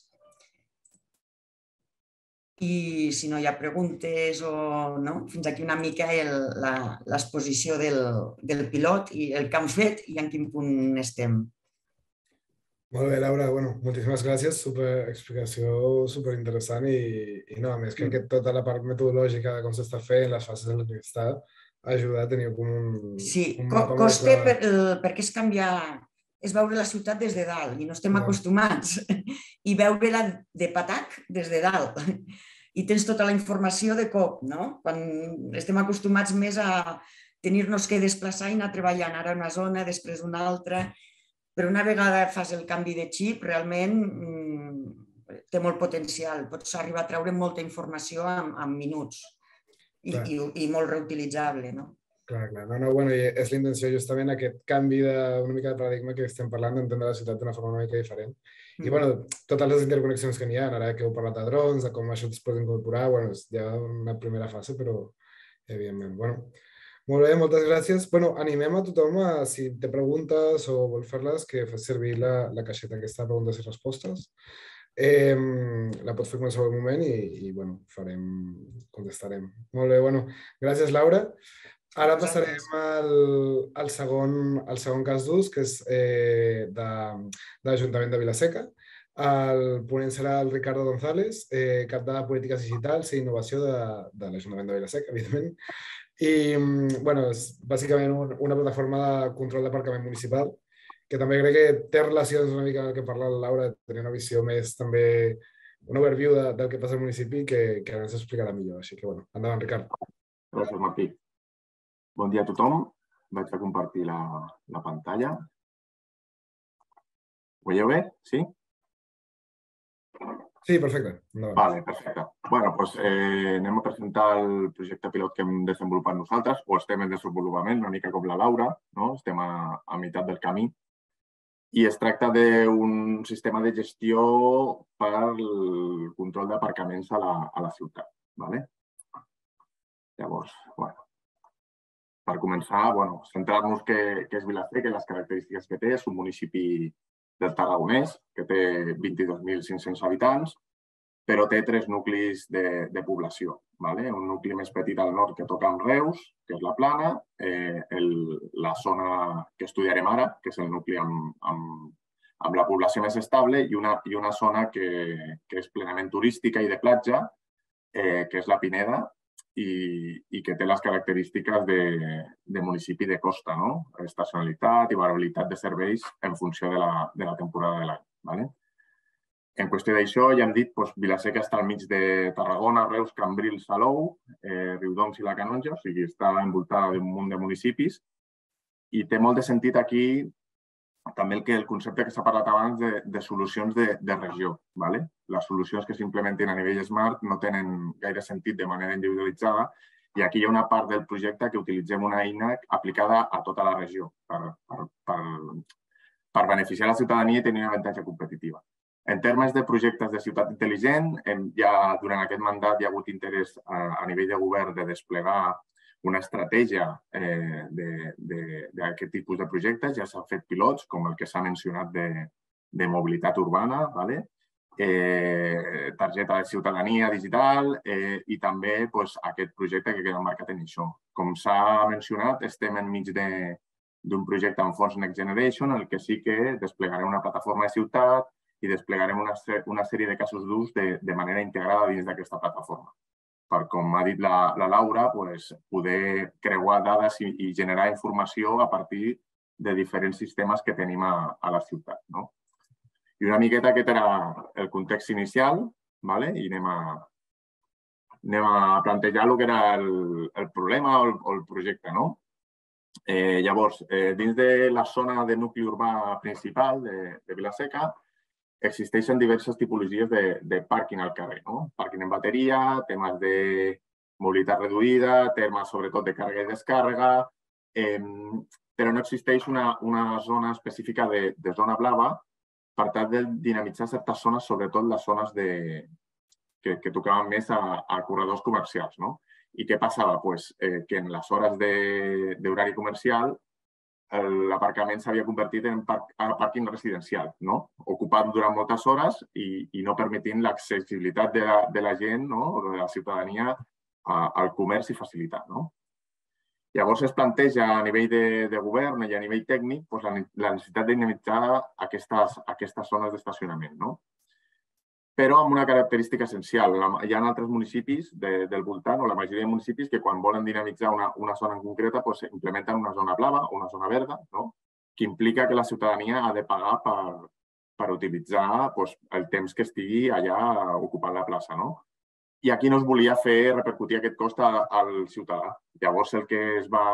[SPEAKER 3] I si no hi ha preguntes o no, fins aquí una mica l'exposició del, del pilot i el que han fet i en quin punt estem.
[SPEAKER 1] Molt bé, Laura. Bueno, moltíssimes gràcies. Super, explicació superinteressant i, i no, a més crec que tota la part metodològica de com s'està fent, les fases de l'universitat, ajuda a tenir com un...
[SPEAKER 3] Sí,
[SPEAKER 1] un
[SPEAKER 3] costa per, perquè és canviar, és veure la ciutat des de dalt i no estem acostumats i veure-la de patac des de dalt. I tens tota la informació de cop, no? Quan estem acostumats més a tenir-nos que desplaçar i anar treballant ara una zona, després una altra, però una vegada fas el canvi de xip, realment té molt potencial. Pots arribar a treure molta informació en, en minuts i, i, i molt reutilitzable, no?
[SPEAKER 1] Clar, clar. No, no, bueno, és la intenció justament aquest canvi d'una mica de paradigma que estem parlant, d'entendre la ciutat d'una forma una mica diferent. I, bueno, totes les interconnexions que n'hi ha, ara que heu parlat de drons, de com això es pot incorporar, bueno, és ja una primera fase, però, evidentment, bueno. Molt bé, moltes gràcies. Bueno, animem a tothom a, si té preguntes o vol fer-les, que fes servir la, la caixeta aquesta de preguntes i respostes. la pots fer en qualsevol moment i, i bueno, farem, contestarem. Molt bé, bueno, gràcies, Laura. Ara passarem al, al, segon, al segon cas d'ús, que és eh, de, de l'Ajuntament de Vila-seca. El ponent serà el Ricardo González, eh, cap de Polítiques Digitals i Innovació de, de l'Ajuntament de Vila-seca, evidentment. I, bueno, és bàsicament un, una plataforma de control d'aparcament municipal, que també crec que té relacions una mica amb el que parla la Laura, de tenir una visió més també, un overview de, del que passa al municipi, que, que ara ens explicarà millor. Així que, bueno, endavant, Ricard.
[SPEAKER 4] Gràcies, Martí. Bon dia a tothom. Vaig a compartir la, la pantalla. Ho veieu bé? Sí?
[SPEAKER 1] Sí, perfecte. No.
[SPEAKER 4] Vale, perfecte. Bueno, doncs eh, anem a presentar el projecte pilot que hem desenvolupat nosaltres, o estem en desenvolupament, una mica com la Laura, no? Estem a, a meitat del camí. I es tracta d'un sistema de gestió per al control d'aparcaments a, la, a la ciutat. Vale? Llavors, bueno, per començar, bueno, centrar-nos què, què és Vila-seca i les característiques que té. És un municipi del Tarragonès que té vint-i-dos mil cinc-cents habitants, però té tres nuclis de, de població. Vale? Un nucli més petit al nord que toca amb Reus, que és la Plana, eh, el, la zona que estudiarem ara, que és el nucli amb, amb, amb la població més estable, i una, i una zona que, que és plenament turística i de platja, eh, que és la Pineda, i, i que té les característiques de, de municipi de costa, no? Estacionalitat i variabilitat de serveis en funció de la, de la temporada de l'any. Vale? En qüestió d'això, ja hem dit, doncs, Vila-seca està al mig de Tarragona, Reus, Cambrils, Salou, eh, Riudoms i la Canonja, o sigui, està envoltada d'un munt de municipis, i té molt de sentit aquí també el, que, el concepte que s'ha parlat abans de, de solucions de, de regió. Vale? Les solucions que s'implementen a nivell smart no tenen gaire sentit de manera individualitzada, i aquí hi ha una part del projecte que utilitzem una eina aplicada a tota la regió per, per, per, per beneficiar la ciutadania i tenir una avantatge competitiva. En termes de projectes de ciutat intel·ligent, ja durant aquest mandat hi ha hagut interès a, a nivell de govern de desplegar una estratègia eh, d'aquest tipus de projectes. Ja s'han fet pilots, com el que s'ha mencionat de, de mobilitat urbana, vale? eh, targeta de ciutadania digital eh, i també pues, aquest projecte que queda marcat en això. Com s'ha mencionat, estem enmig d'un projecte amb fons Next Generation, en el que sí que desplegarem una plataforma de ciutat i desplegarem una, una sèrie de casos d'ús de, de manera integrada dins d'aquesta plataforma. Per, com ha dit la, la Laura, pues, poder creuar dades i, i generar informació a partir de diferents sistemes que tenim a, a la ciutat. No? I una miqueta aquest era el context inicial, vale? I anem a, anem a plantejar el que era el, el problema o el, o el projecte. No? Eh, llavors, eh, dins de la zona de nucli urbà principal de, de Vila-seca, existeixen diverses tipologies de, de pàrquing al carrer. No? Pàrquing en bateria, temes de mobilitat reduïda, temes sobretot de càrrega i descàrrega, eh, però no existeix una, una zona específica de, de zona blava per tal de dinamitzar certes zones, sobretot les zones de, que, que tocaven més a, a corredors comercials. No? I què passava? Pues, eh, que en les hores d'horari comercial l'aparcament s'havia convertit en pàrquing residencial, no? Ocupat durant moltes hores i, i no permetint l'accessibilitat de, la, de la gent, no? O de la ciutadania a, al comerç i facilitat. No? Llavors es planteja a nivell de, de govern i a nivell tècnic doncs, la, la necessitat de dinamitzar aquestes, aquestes zones d'estacionament. No? Però amb una característica essencial. Hi ha altres municipis de, del voltant, o la majoria de municipis, que quan volen dinamitzar una, una zona en concreta doncs, implementen una zona blava o una zona verda, no? Que implica que la ciutadania ha de pagar per, per utilitzar doncs, el temps que estigui allà ocupant la plaça. No? I aquí no es volia fer repercutir aquest cost al ciutadà. Llavors el que es va,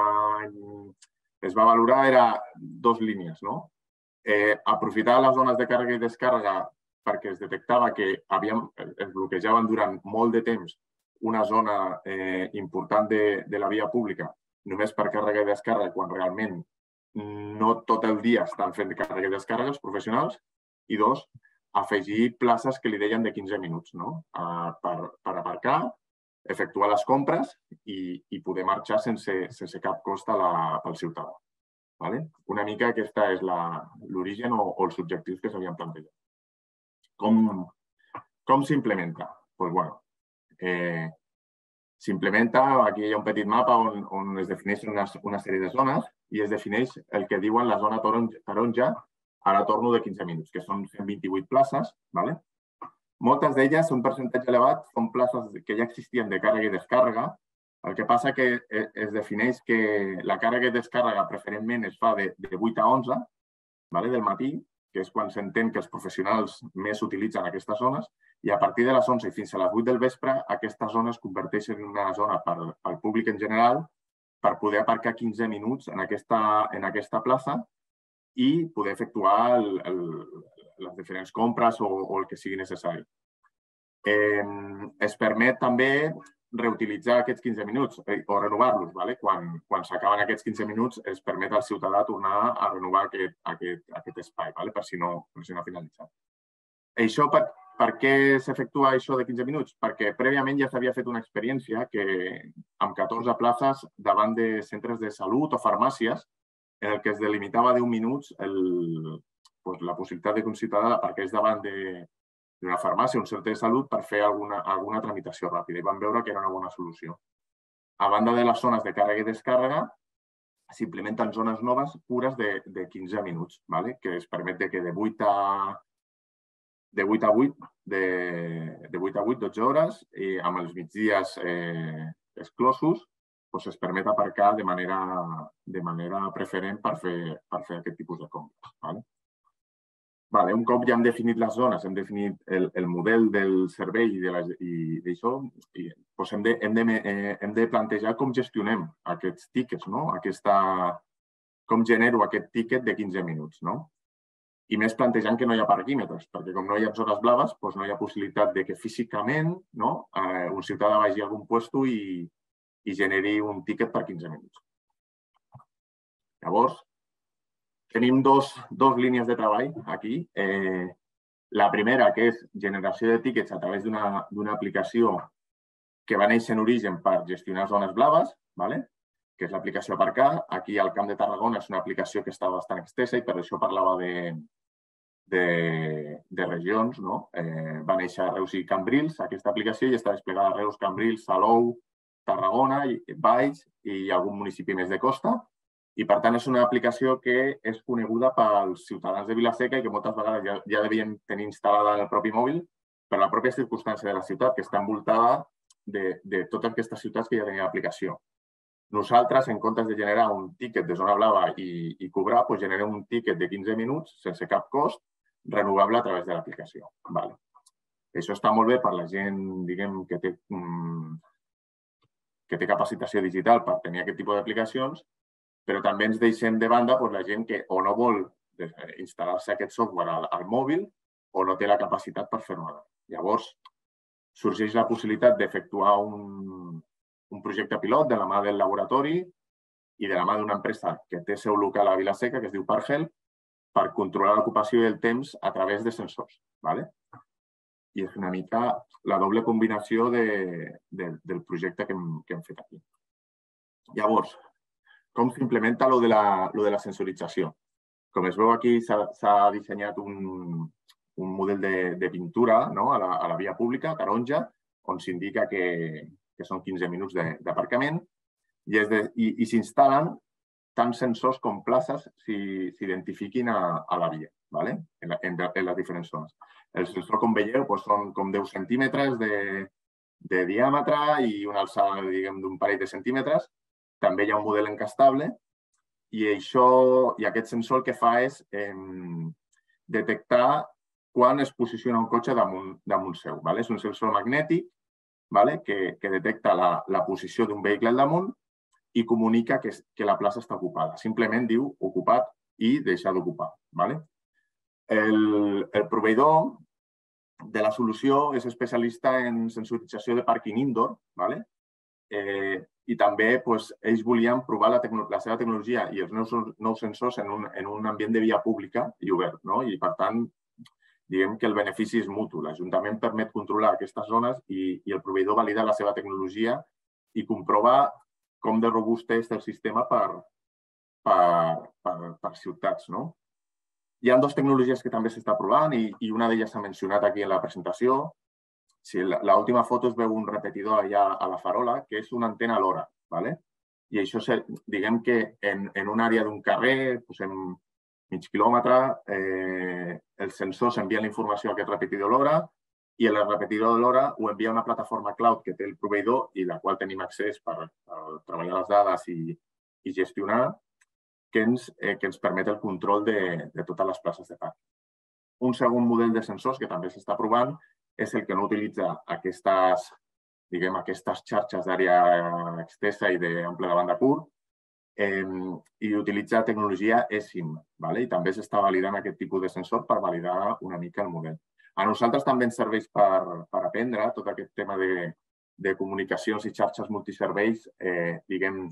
[SPEAKER 4] es va valorar era dues línies. No? Eh, aprofitar les zones de càrrega i descàrrega perquè es detectava que havíem, es bloquejaven durant molt de temps una zona eh, important de, de la via pública només per càrrega i descàrrega, quan realment no tot el dia estan fent càrrega i descàrrega els professionals. I dos, afegir places que li deien de quinze minuts, no? uh, per, per aparcar, efectuar les compres i, i poder marxar sense, sense cap cost a la, pel ciutadà. Vale? Una mica aquesta és l'origen o, o els objectius que s'havien plantejat. Com, Com s'implementa? Doncs, bueno, eh, s'implementa, aquí hi ha un petit mapa on, on es defineix una, una sèrie de zones i es defineix el que diuen la zona taronja, ara torno de quinze minuts, que són cent vint-i-vuit places. ¿Vale? Moltes d'elles, un percentatge elevat, són places que ja existien de càrrega i descàrrega. El que passa que es defineix que la càrrega i descàrrega preferentment es fa de, de vuit a onze, ¿vale? Del matí, que és quan s'entén que els professionals més utilitzen aquestes zones, i a partir de les onze i fins a les vuit del vespre, aquesta zona es converteix en una zona per, pel públic en general per poder aparcar quinze minuts en aquesta, en aquesta plaça i poder efectuar el, el, les diferents compres o, o el que sigui necessari. Eh, es permet també reutilitzar aquests quinze minuts eh, o renovar-los. ¿Vale? Quan, quan s'acaben aquests quinze minuts es permet al ciutadà tornar a renovar aquest, aquest, aquest espai, ¿vale? per, si no, per si no ha finalitzat. Això per, per què s'efectua això de quinze minuts? Perquè prèviament ja s'havia fet una experiència que amb catorze places davant de centres de salut o farmàcies en el que es delimitava deu minuts el, pues, la possibilitat de que un ciutadà aparqués davant d'una farmàcia o un centre de salut per fer alguna, alguna tramitació ràpida i vam veure que era una bona solució. A banda de les zones de càrrega i descàrrega, s'implementen zones noves pures de, de quinze minuts, ¿vale? Que es permet que de vuit a de vuit a vuit, de, de vuit a vuit, dotze hores, i amb els migdies eh, exclosos, doncs es permet aparcar de manera, de manera preferent per fer, per fer aquest tipus de compres. ¿Vale? Vale, un cop ja hem definit les zones, hem definit el, el model del servei i d'això, doncs hem, de, hem, de, eh, hem de plantejar com gestionem aquests tíquets, no? Aquesta, com genero aquest tíquet de quinze minuts, no? I més plantejant que no hi ha parquímetres, perquè com no hi ha zones blaves, doncs no hi ha possibilitat de que físicament no, eh, un ciutadà vagi a algun lloc i, i generi un tíquet per quinze minuts. Llavors, tenim dos, dos línies de treball aquí. Eh, la primera, que és generació de tíquets a través d'una aplicació que va néixer en origen per gestionar zones blaves, ¿vale? Que és l'aplicació Aparcar. Aquí al Camp de Tarragona és una aplicació que està bastant extensa i per això parlava de, de, de regions. No? Eh, va néixer a Reus i Cambrils, aquesta aplicació, i està desplegada a Reus, Cambrils, Salou, Tarragona, Valls i algun municipi més de costa. I, per tant, és una aplicació que és coneguda pels ciutadans de Vila-seca i que moltes vegades ja, ja devien tenir instal·lada en el propi mòbil per la pròpia circumstància de la ciutat, que està envoltada de, de totes aquestes ciutats que ja tenien aplicació. Nosaltres, en comptes de generar un tíquet de zona blava i, i cobrar, doncs generem un tíquet de quinze minuts sense cap cost, renovable a través de l'aplicació. Vale. Això està molt bé per la gent, diguem, que té, um, que té capacitació digital per tenir aquest tipus d'aplicacions, però també ens deixem de banda doncs, la gent que o no vol instal·lar-se aquest software al, al mòbil o no té la capacitat per fer-ho ara. Llavors, sorgeix la possibilitat d'efectuar un, un projecte pilot de la mà del laboratori i de la mà d'una empresa que té seu local a Vila-seca, que es diu Parhelp, per controlar l'ocupació i el temps a través de sensors. ¿Vale? I és una mica la doble combinació de, de, del projecte que hem, que hem fet aquí. Llavors, com s'implementa lo de la, lo de la sensorització? Com es veu aquí, s'ha dissenyat un, un model de, de pintura no? a, la, a la via pública, taronja, on s'indica que, que són quinze minuts d'aparcament i, i, i s'instal·len tant sensors com places s'identifiquin a, a la via, ¿vale? en, la, en, en les diferents zones. El sensor, com veieu, doncs són com deu centímetres de, de diàmetre i una alçada d'un parell de centímetres. També hi ha un model encastable i, això, i aquest sensor el que fa és eh, detectar quan es posiciona un cotxe damunt, damunt seu. ¿Vale? És un sensor magnètic, ¿vale? que, que detecta la, la posició d'un vehicle al damunt i comunica que, que la plaça està ocupada. Simplement diu ocupat i deixar d'ocupar. ¿Vale? El, el proveïdor de la solució és especialista en sensorització de pàrquing indoor, ¿vale? Eh, i també pues, ells volien provar la, la seva tecnologia i els nous, nous sensors en un, en un ambient de via pública i obert. No? I, per tant, diguem que el benefici és mutu. L'Ajuntament permet controlar aquestes zones i, i el proveïdor valida la seva tecnologia i comprova com de robust és el sistema per, per, per, per ciutats. No? Hi ha dues tecnologies que també s'està provant i, i una d'elles s'ha mencionat aquí en la presentació, si l'última foto es veu un repetidor allà a la farola, que és una antena LoRa, ¿vale? I això, diguem que en, en una àrea d'un carrer, posem mig quilòmetre, eh, els sensors envien la informació a aquest repetidor LoRa i el repetidor LoRa ho envia a una plataforma cloud que té el proveïdor i la qual tenim accés per, per treballar les dades i, i gestionar, que ens, eh, que ens permet el control de, de totes les places de parc. Un segon model de sensors que també s'està provant és el que no utilitza aquestes, diguem, aquestes xarxes d'àrea extensa i d'ample de banda curt eh, i utilitza tecnologia eSIM. ¿vale? I també s'està validant aquest tipus de sensor per validar una mica el model. A nosaltres també ens serveix per, per aprendre tot aquest tema de, de comunicacions i xarxes multiserveis, eh, diguem,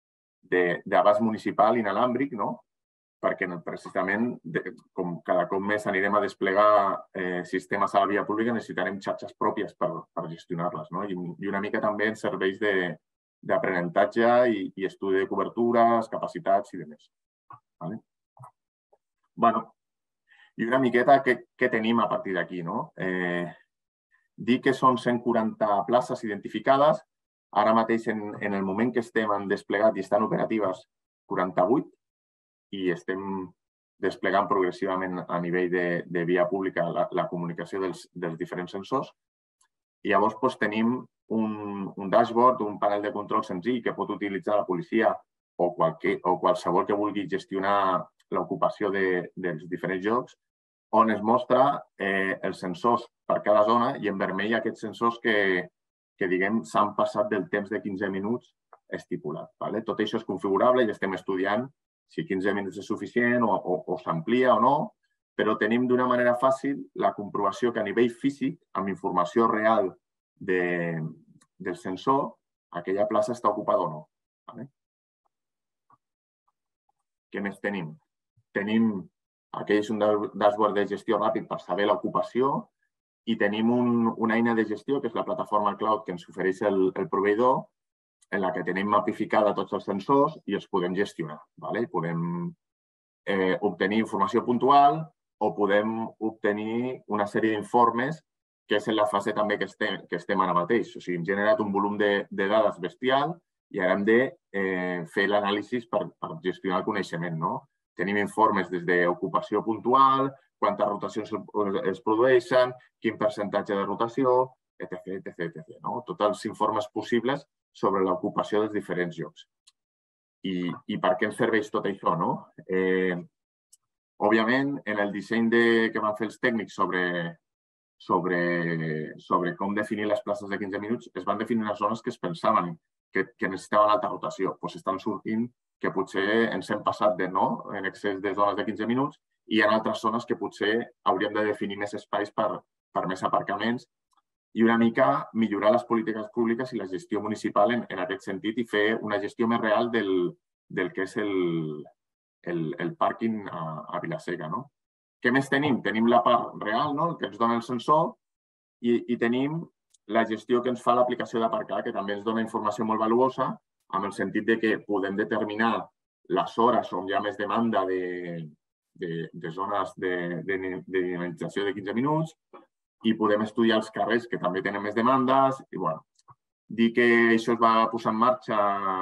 [SPEAKER 4] d'abast municipal inalàmbric, no? Perquè precisament, com cada cop més anirem a desplegar eh, sistemes a la via pública, necessitarem xarxes pròpies per, per gestionar-les. No? I, I una mica també ens serveix d'aprenentatge i, i estudi de cobertures, capacitats i demés. Vale? Bueno, i una miqueta què, què tenim a partir d'aquí. No? Eh, dir que són cent quaranta places identificades. Ara mateix, en, en el moment que estem en desplegat i estan operatives, quaranta-vuit, i estem desplegant progressivament a nivell de, de via pública la, la comunicació dels, dels diferents sensors. I llavors doncs, tenim un, un dashboard, un panel de control senzill que pot utilitzar la policia o, qualque, o qualsevol que vulgui gestionar l'ocupació de, dels diferents llocs, on es mostra eh, els sensors per cada zona i en vermell aquests sensors que, que diguem, s'han passat del temps de quinze minuts estipulat. Vale? Tot això és configurable i estem estudiant si quinze minuts és suficient o, o, o s'amplia o no, però tenim d'una manera fàcil la comprovació que a nivell físic, amb informació real de, del sensor, aquella plaça està ocupada o no. Vale? Què més tenim? Tenim, aquell és un dashboard de gestió ràpid per saber l'ocupació i tenim un, una eina de gestió, que és la plataforma cloud que ens ofereix el, el proveïdor, en la que tenim mapificada tots els sensors i els podem gestionar. Vale? Podem eh, obtenir informació puntual o podem obtenir una sèrie d'informes, que és en la fase també que estem, que estem ara mateix. O sigui, hem generat un volum de, de dades bestial i ara hem de eh, fer l'anàlisi per, per gestionar el coneixement. No? Tenim informes des d'ocupació puntual, quantes rotacions es produeixen, quin percentatge de rotació, etcètera etcètera etcètera. No? Tots els informes possibles sobre l'ocupació dels diferents llocs. I, i per què ens serveix tot això? No? Eh, òbviament, en el disseny de, que van fer els tècnics sobre, sobre, sobre com definir les places de quinze minuts, es van definir unes zones que es pensaven que, que necessitaven alta rotació. Pues estan sortint que potser ens hem passat de no en excés de zones de quinze minuts i hi ha altres zones que potser hauríem de definir més espais per, per més aparcaments i una mica millorar les polítiques públiques i la gestió municipal en, en aquest sentit i fer una gestió més real del, del que és el, el, el pàrquing a, a Vila-seca. No? Què més tenim? Tenim la part real, no? que ens dona el sensor, i, i tenim la gestió que ens fa l'aplicació d'aparcar, que també ens dona informació molt valuosa, amb el sentit de que podem determinar les hores on hi ha més demanda de, de, de zones de, de, de dinamització de quinze minuts, i podem estudiar els carrers que també tenen més demandes. I, bueno, dir que això es va posar en marxa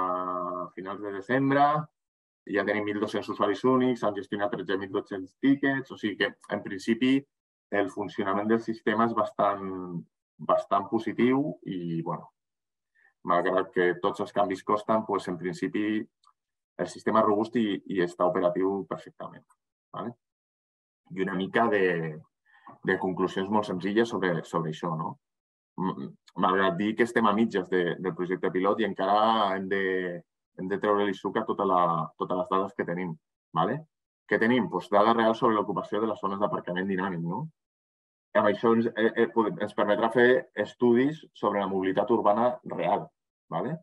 [SPEAKER 4] a finals de desembre, ja tenim mil dos-cents usuaris únics, han gestionat tretze mil dos-cents tíquets, o sigui que, en principi, el funcionament del sistema és bastant, bastant positiu i, bueno, malgrat que tots els canvis costen, doncs, en principi, el sistema és robust i, i està operatiu perfectament. Vale? I una mica de... de conclusions molt senzilles sobre, sobre això. No? Malgrat dir que estem a mitges de, del projecte pilot i encara hem de, hem de treure-li suc a tota la, totes les dades que tenim. Vale? Què tenim? Pues dades reals sobre l'ocupació de les zones d'aparcament dinàmic. No? I amb això ens, eh, ens permetrà fer estudis sobre la mobilitat urbana real. Vale?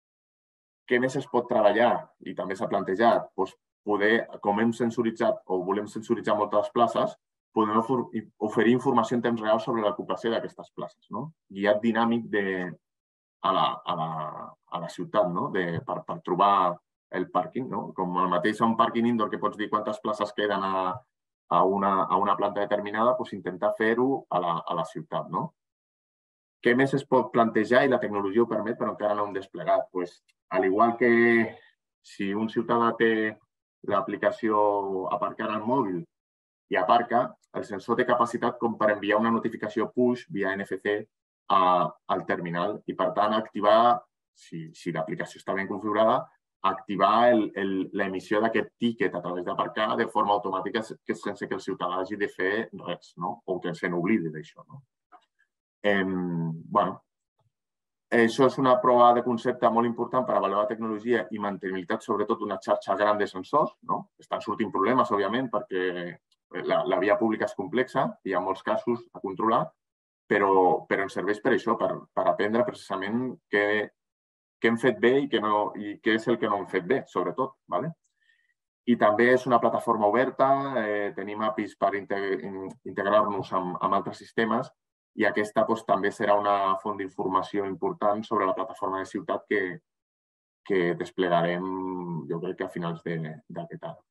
[SPEAKER 4] Què més es pot treballar? I també s'ha plantejat, pues, poder, com hem sensoritzat o volem sensoritzar moltes places, podem oferir informació en temps real sobre l'ocupació d'aquestes places, no? Guiat dinàmic de, a, la, a, la, a la ciutat, no? de, per, per trobar el pàrquing. No? Com el mateix a un pàrquing indoor que pots dir quantes places queden a, a, una, a una planta determinada, doncs intentar fer-ho a, la, a la ciutat. No? què més es pot plantejar i la tecnologia ho permet però encara no hem desplegat? Pues, al igual que si un ciutadà té l'aplicació Aparcar al mòbil i aparca, el sensor té capacitat com per enviar una notificació push via N F C a, al terminal i, per tant, activar, si, si l'aplicació està ben configurada, activar l'emissió d'aquest tiquet a través d'Aparcar de forma automàtica que sense que el ciutadà hagi de fer res, no? O que se n'oblidi d'això. No? Eh, bueno, això és una prova de concepte molt important per avaluar la tecnologia i mantenibilitat, sobretot una xarxa gran de sensors. No? Estan sortint problemes, òbviament, perquè la, la via pública és complexa, hi ha molts casos a controlar, però, però ens serveix per això, per, per aprendre precisament què, què hem fet bé i, que no, i què és el que no hem fet bé, sobretot. ¿Vale? I també és una plataforma oberta, eh, tenim A P Is per integrar-nos amb, amb altres sistemes i aquesta doncs, també serà una font d'informació important sobre la plataforma de ciutat que, que desplegarem, jo crec que a finals d'aquest any.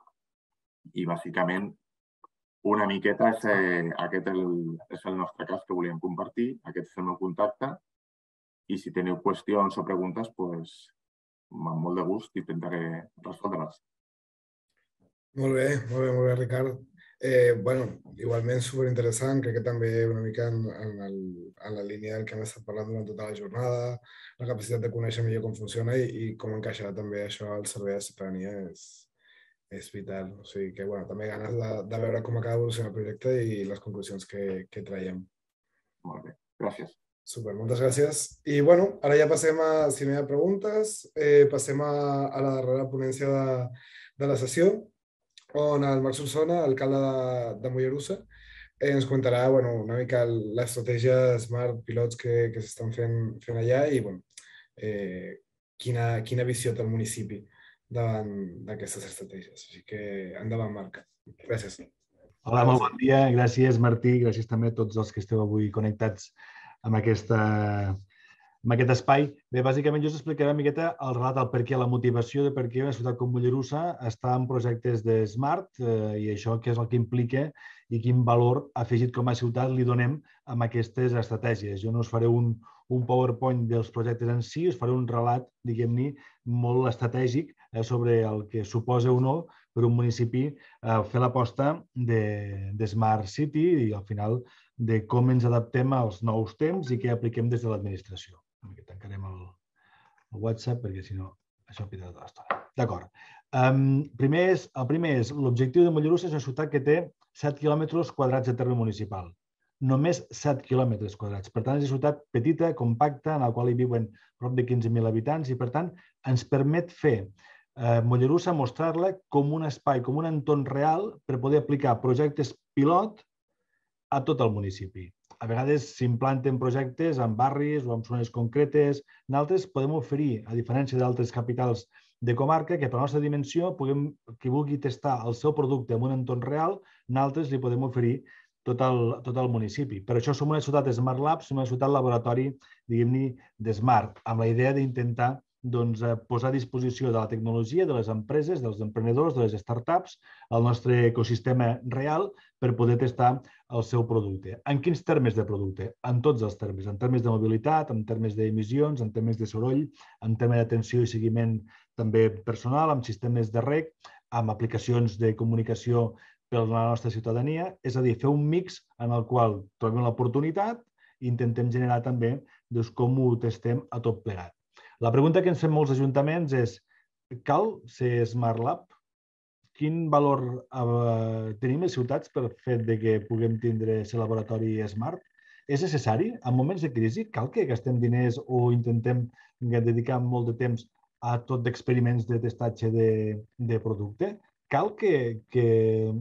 [SPEAKER 4] I, bàsicament, una miqueta és, eh, aquest el, és el nostre cas que volíem compartir, aquest és el meu contacte. I si teniu qüestions o preguntes, doncs, amb molt de gust intentaré resoldre-les.
[SPEAKER 1] Molt bé, molt bé, molt bé, Ricard. Eh, bueno, igualment superinteressant, crec que també una mica en, en, el, en la línia del que hem estat parlant durant tota la jornada, la capacitat de conèixer millor com funciona i, i com encaixar també això al servei de la ciutadania és, és vital. O sigui que, bueno, també ganes de, de veure com acaba evolucionant el projecte i les conclusions que, que traiem.
[SPEAKER 4] Molt bé, gràcies.
[SPEAKER 1] Super, moltes gràcies. I, bueno, ara ja passem a, si no hi ha preguntes, eh, passem a, a la darrera ponència de, de la sessió, on el Marc Solsona, alcalde de, de Mollerussa, eh, ens comentarà bueno, una mica l'estratègia Smart Pilots que, que s'estan fent, fent allà i bueno, eh, quina, quina visió té el municipi davant d'aquestes estratègies. Així que endavant, Marc. Gràcies.
[SPEAKER 5] Hola, molt bon dia. Gràcies, Martí. Gràcies també a tots els que esteu avui connectats amb, aquesta, amb aquest espai. Bé, bàsicament jo us explicaré una miqueta el relat, el per què, la motivació de per què una ciutat com Mollerussa està en projectes de Smart eh, i això què és el que implica i quin valor afegit com a ciutat li donem amb aquestes estratègies. Jo no us faré un, un PowerPoint dels projectes en si, us faré un relat, diguem-ne, molt estratègic eh, sobre el que suposa o no per un municipi eh, fer l'aposta de, de Smart City i al final de com ens adaptem als nous temps i què apliquem des de l'administració. Tancarem el, el WhatsApp perquè si no això pida tota l'estona. D'acord. Um, primer és, el primer és l'objectiu de Mollerussa és una ciutat que té set quilòmetres quadrats de terme municipal. Només set quilòmetres quadrats. Per tant, és una ciutat petita, compacta, en la qual hi viuen prop de quinze mil habitants i, per tant, ens permet fer eh, Mollerussa, mostrar-la com un espai, com un entorn real per poder aplicar projectes pilot a tot el municipi. A vegades s'implanten projectes en barris o en zones concretes. Nosaltres podem oferir, a diferència d'altres capitals de comarca, que per la nostra dimensió, puguem, qui vulgui tastar el seu producte en un entorn real, nosaltres li podem oferir tot el, tot el municipi. Per això som una ciutat Smart Lab, som una ciutat laboratori, diguem-ne, de Smart, amb la idea d'intentar doncs, posar a disposició de la tecnologia, de les empreses, dels emprenedors, de les startups, el nostre ecosistema real per poder testar el seu producte. En quins termes de producte? En tots els termes. En termes de mobilitat, en termes d'emissions, en termes de soroll, en termes d'atenció i seguiment també personal, amb sistemes de reg, amb aplicacions de comunicació per a la nostra ciutadania. És a dir, fer un mix en el qual trobem l'oportunitat i intentem generar també doncs, com ho testem a tot plegat. La pregunta que ens fem molts ajuntaments és: cal ser Smart Lab? Quin valor eh, tenim les ciutats per fet de que puguem tindre aquest laboratori Smart? És necessari? En moments de crisi cal que gastem diners o intentem dedicar molt de temps a tot d'experiments de testatge de, de producte? Cal que, que...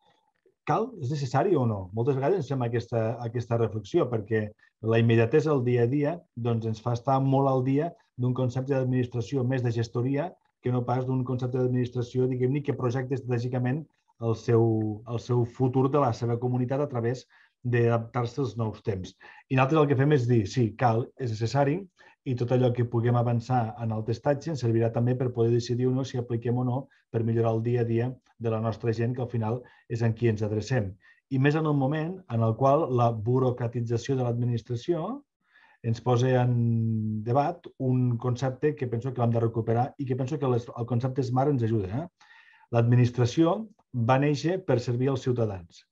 [SPEAKER 5] Cal? És necessari o no? Moltes vegades ens fem aquesta, aquesta reflexió perquè la immediatesa del dia a dia doncs, ens fa estar molt al dia d'un concepte d'administració més de gestoria que no pas d'un concepte d'administració, diguem-ne, que projecta estratègicament el seu, el seu futur de la seva comunitat a través d'adaptar-se als nous temps. I nosaltres el que fem és dir, sí, cal, és necessari, i tot allò que puguem avançar en el testatge ens servirà també per poder decidir o no si apliquem o no per millorar el dia a dia de la nostra gent, que al final és en qui ens adrecem. I més en un moment en el qual la burocratització de l'administració ens posa en debat un concepte que penso que l'hem de recuperar i que penso que el concepte SMART ens ajuda. L'administració va néixer per servir als ciutadans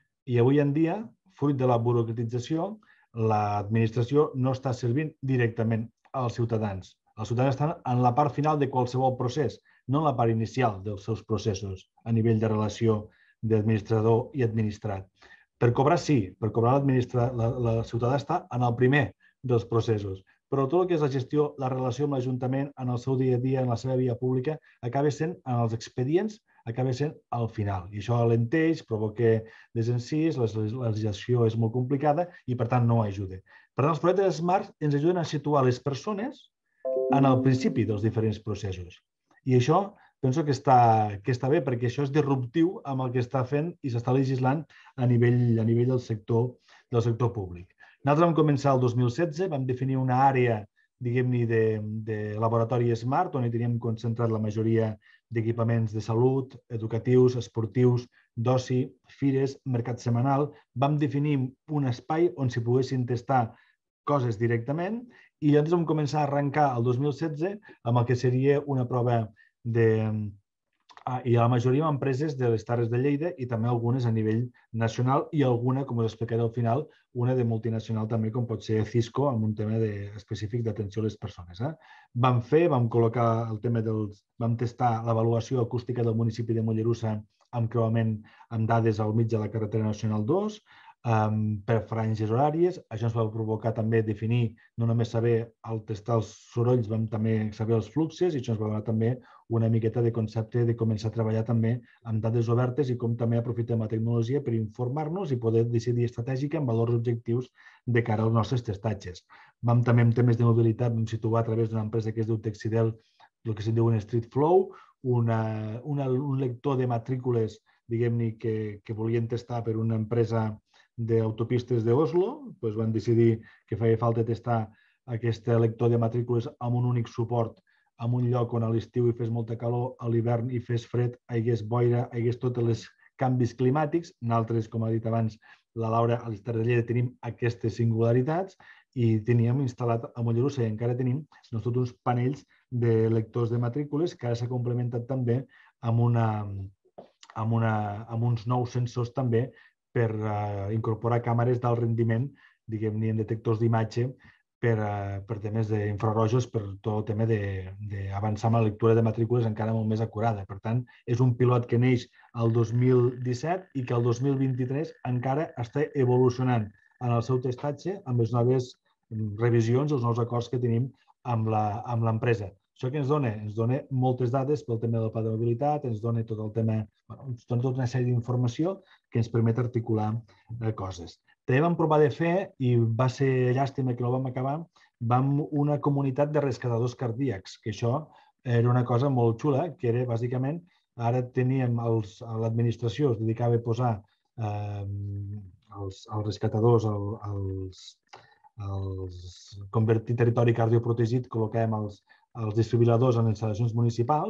[SPEAKER 5] i avui en dia, fruit de la burocratització, l'administració no està servint directament als ciutadans. Els ciutadans estan en la part final de qualsevol procés, no en la part inicial dels seus processos a nivell de relació d'administrador i administrat. Per cobrar sí, per cobrar el ciutadà està en el primer dels processos, però tot el que és la gestió, la relació amb l'Ajuntament en el seu dia a dia, en la seva via pública, acaba sent en els expedients, acaba sent al final. I això alenteix, provoca desencís, la legislació és molt complicada i, per tant, no ajuda. Per tant, els projectes SMART ens ajuden a situar les persones en el principi dels diferents processos. I això penso que està, que està bé, perquè això és disruptiu amb el que està fent i s'està legislant a nivell, a nivell del sector, del sector públic. Nosaltres vam començar el dos mil setze, vam definir una àrea, diguem-ne, de, de laboratori SMART, on hi teníem concentrat la majoria d'equipaments de salut, educatius, esportius, d'oci, fires, mercat setmanal. Vam definir un espai on s'hi poguessin testar coses directament i llavors vam començar a arrencar el dos mil setze amb el que seria una prova de... i a la majoria d'empreses de les Terres de Lleida i també algunes a nivell nacional i alguna, com us explicaré al final, una de multinacional també, com pot ser Cisco, amb un tema específic d'atenció a les persones. Vam fer, vam col·locar el tema dels... vam testar l'avaluació acústica del municipi de Mollerussa amb creuament amb dades al mig de la carretera nacional dos, per franges horàries. Això ens va provocar també definir, no només saber al testar els sorolls, vam també saber els fluxes i això ens va donar també una miqueta de concepte de començar a treballar també amb dades obertes i com també aprofitem la tecnologia per informar-nos i poder decidir estratègica amb valors objectius de cara als nostres testatges. Vam també en temes de mobilitat, vam situar a través d'una empresa que es diu Texidel, el que se'n diu un Street Flow, una, una, un lector de matrícules, diguem-ne, que, que volien testar per una empresa d'autopistes d'Oslo, doncs van decidir que feia falta testar aquest lector de matrícules amb un únic suport en un lloc on a l'estiu hi fes molta calor, a l'hivern hi fes fred, hi hagués boira, hi hagués tots els canvis climàtics. Nosaltres, com ha dit abans la Laura, a les Terres de Lleida tenim aquestes singularitats i teníem instal·lat a Mollerussa i encara tenim doncs, tots uns panells de lectors de matrícules que ara s'ha complementat també amb, una, amb, una, amb uns nous sensors també per uh, incorporar càmeres d'alt rendiment, diguem-ne, en detectors d'imatge per, uh, per temes d'infrarojos, per tot el tema d'avançar amb la lectura de matrícules encara molt més acurada. Per tant, és un pilot que neix el dos mil disset i que el dos mil vint-i-tres encara està evolucionant en el seu testatge amb les noves revisions, els nous acords que tenim amb l'empresa. Això que ens dona? Ens dona moltes dades pel tema del pla de mobilitat, ens dona tot el tema, bueno, ens dona tota una sèrie d'informació que ens permet articular eh, coses. També vam provar de fer, i va ser llàstima que no vam acabar, vam una comunitat de rescatadors cardíacs, que això era una cosa molt xula, que era bàsicament, ara teníem, l'administració es dedicava a posar eh, els, els rescatadors, els, els convertir territori cardioprotegit, col·loquem els els desfibriladors en instal·lacions municipals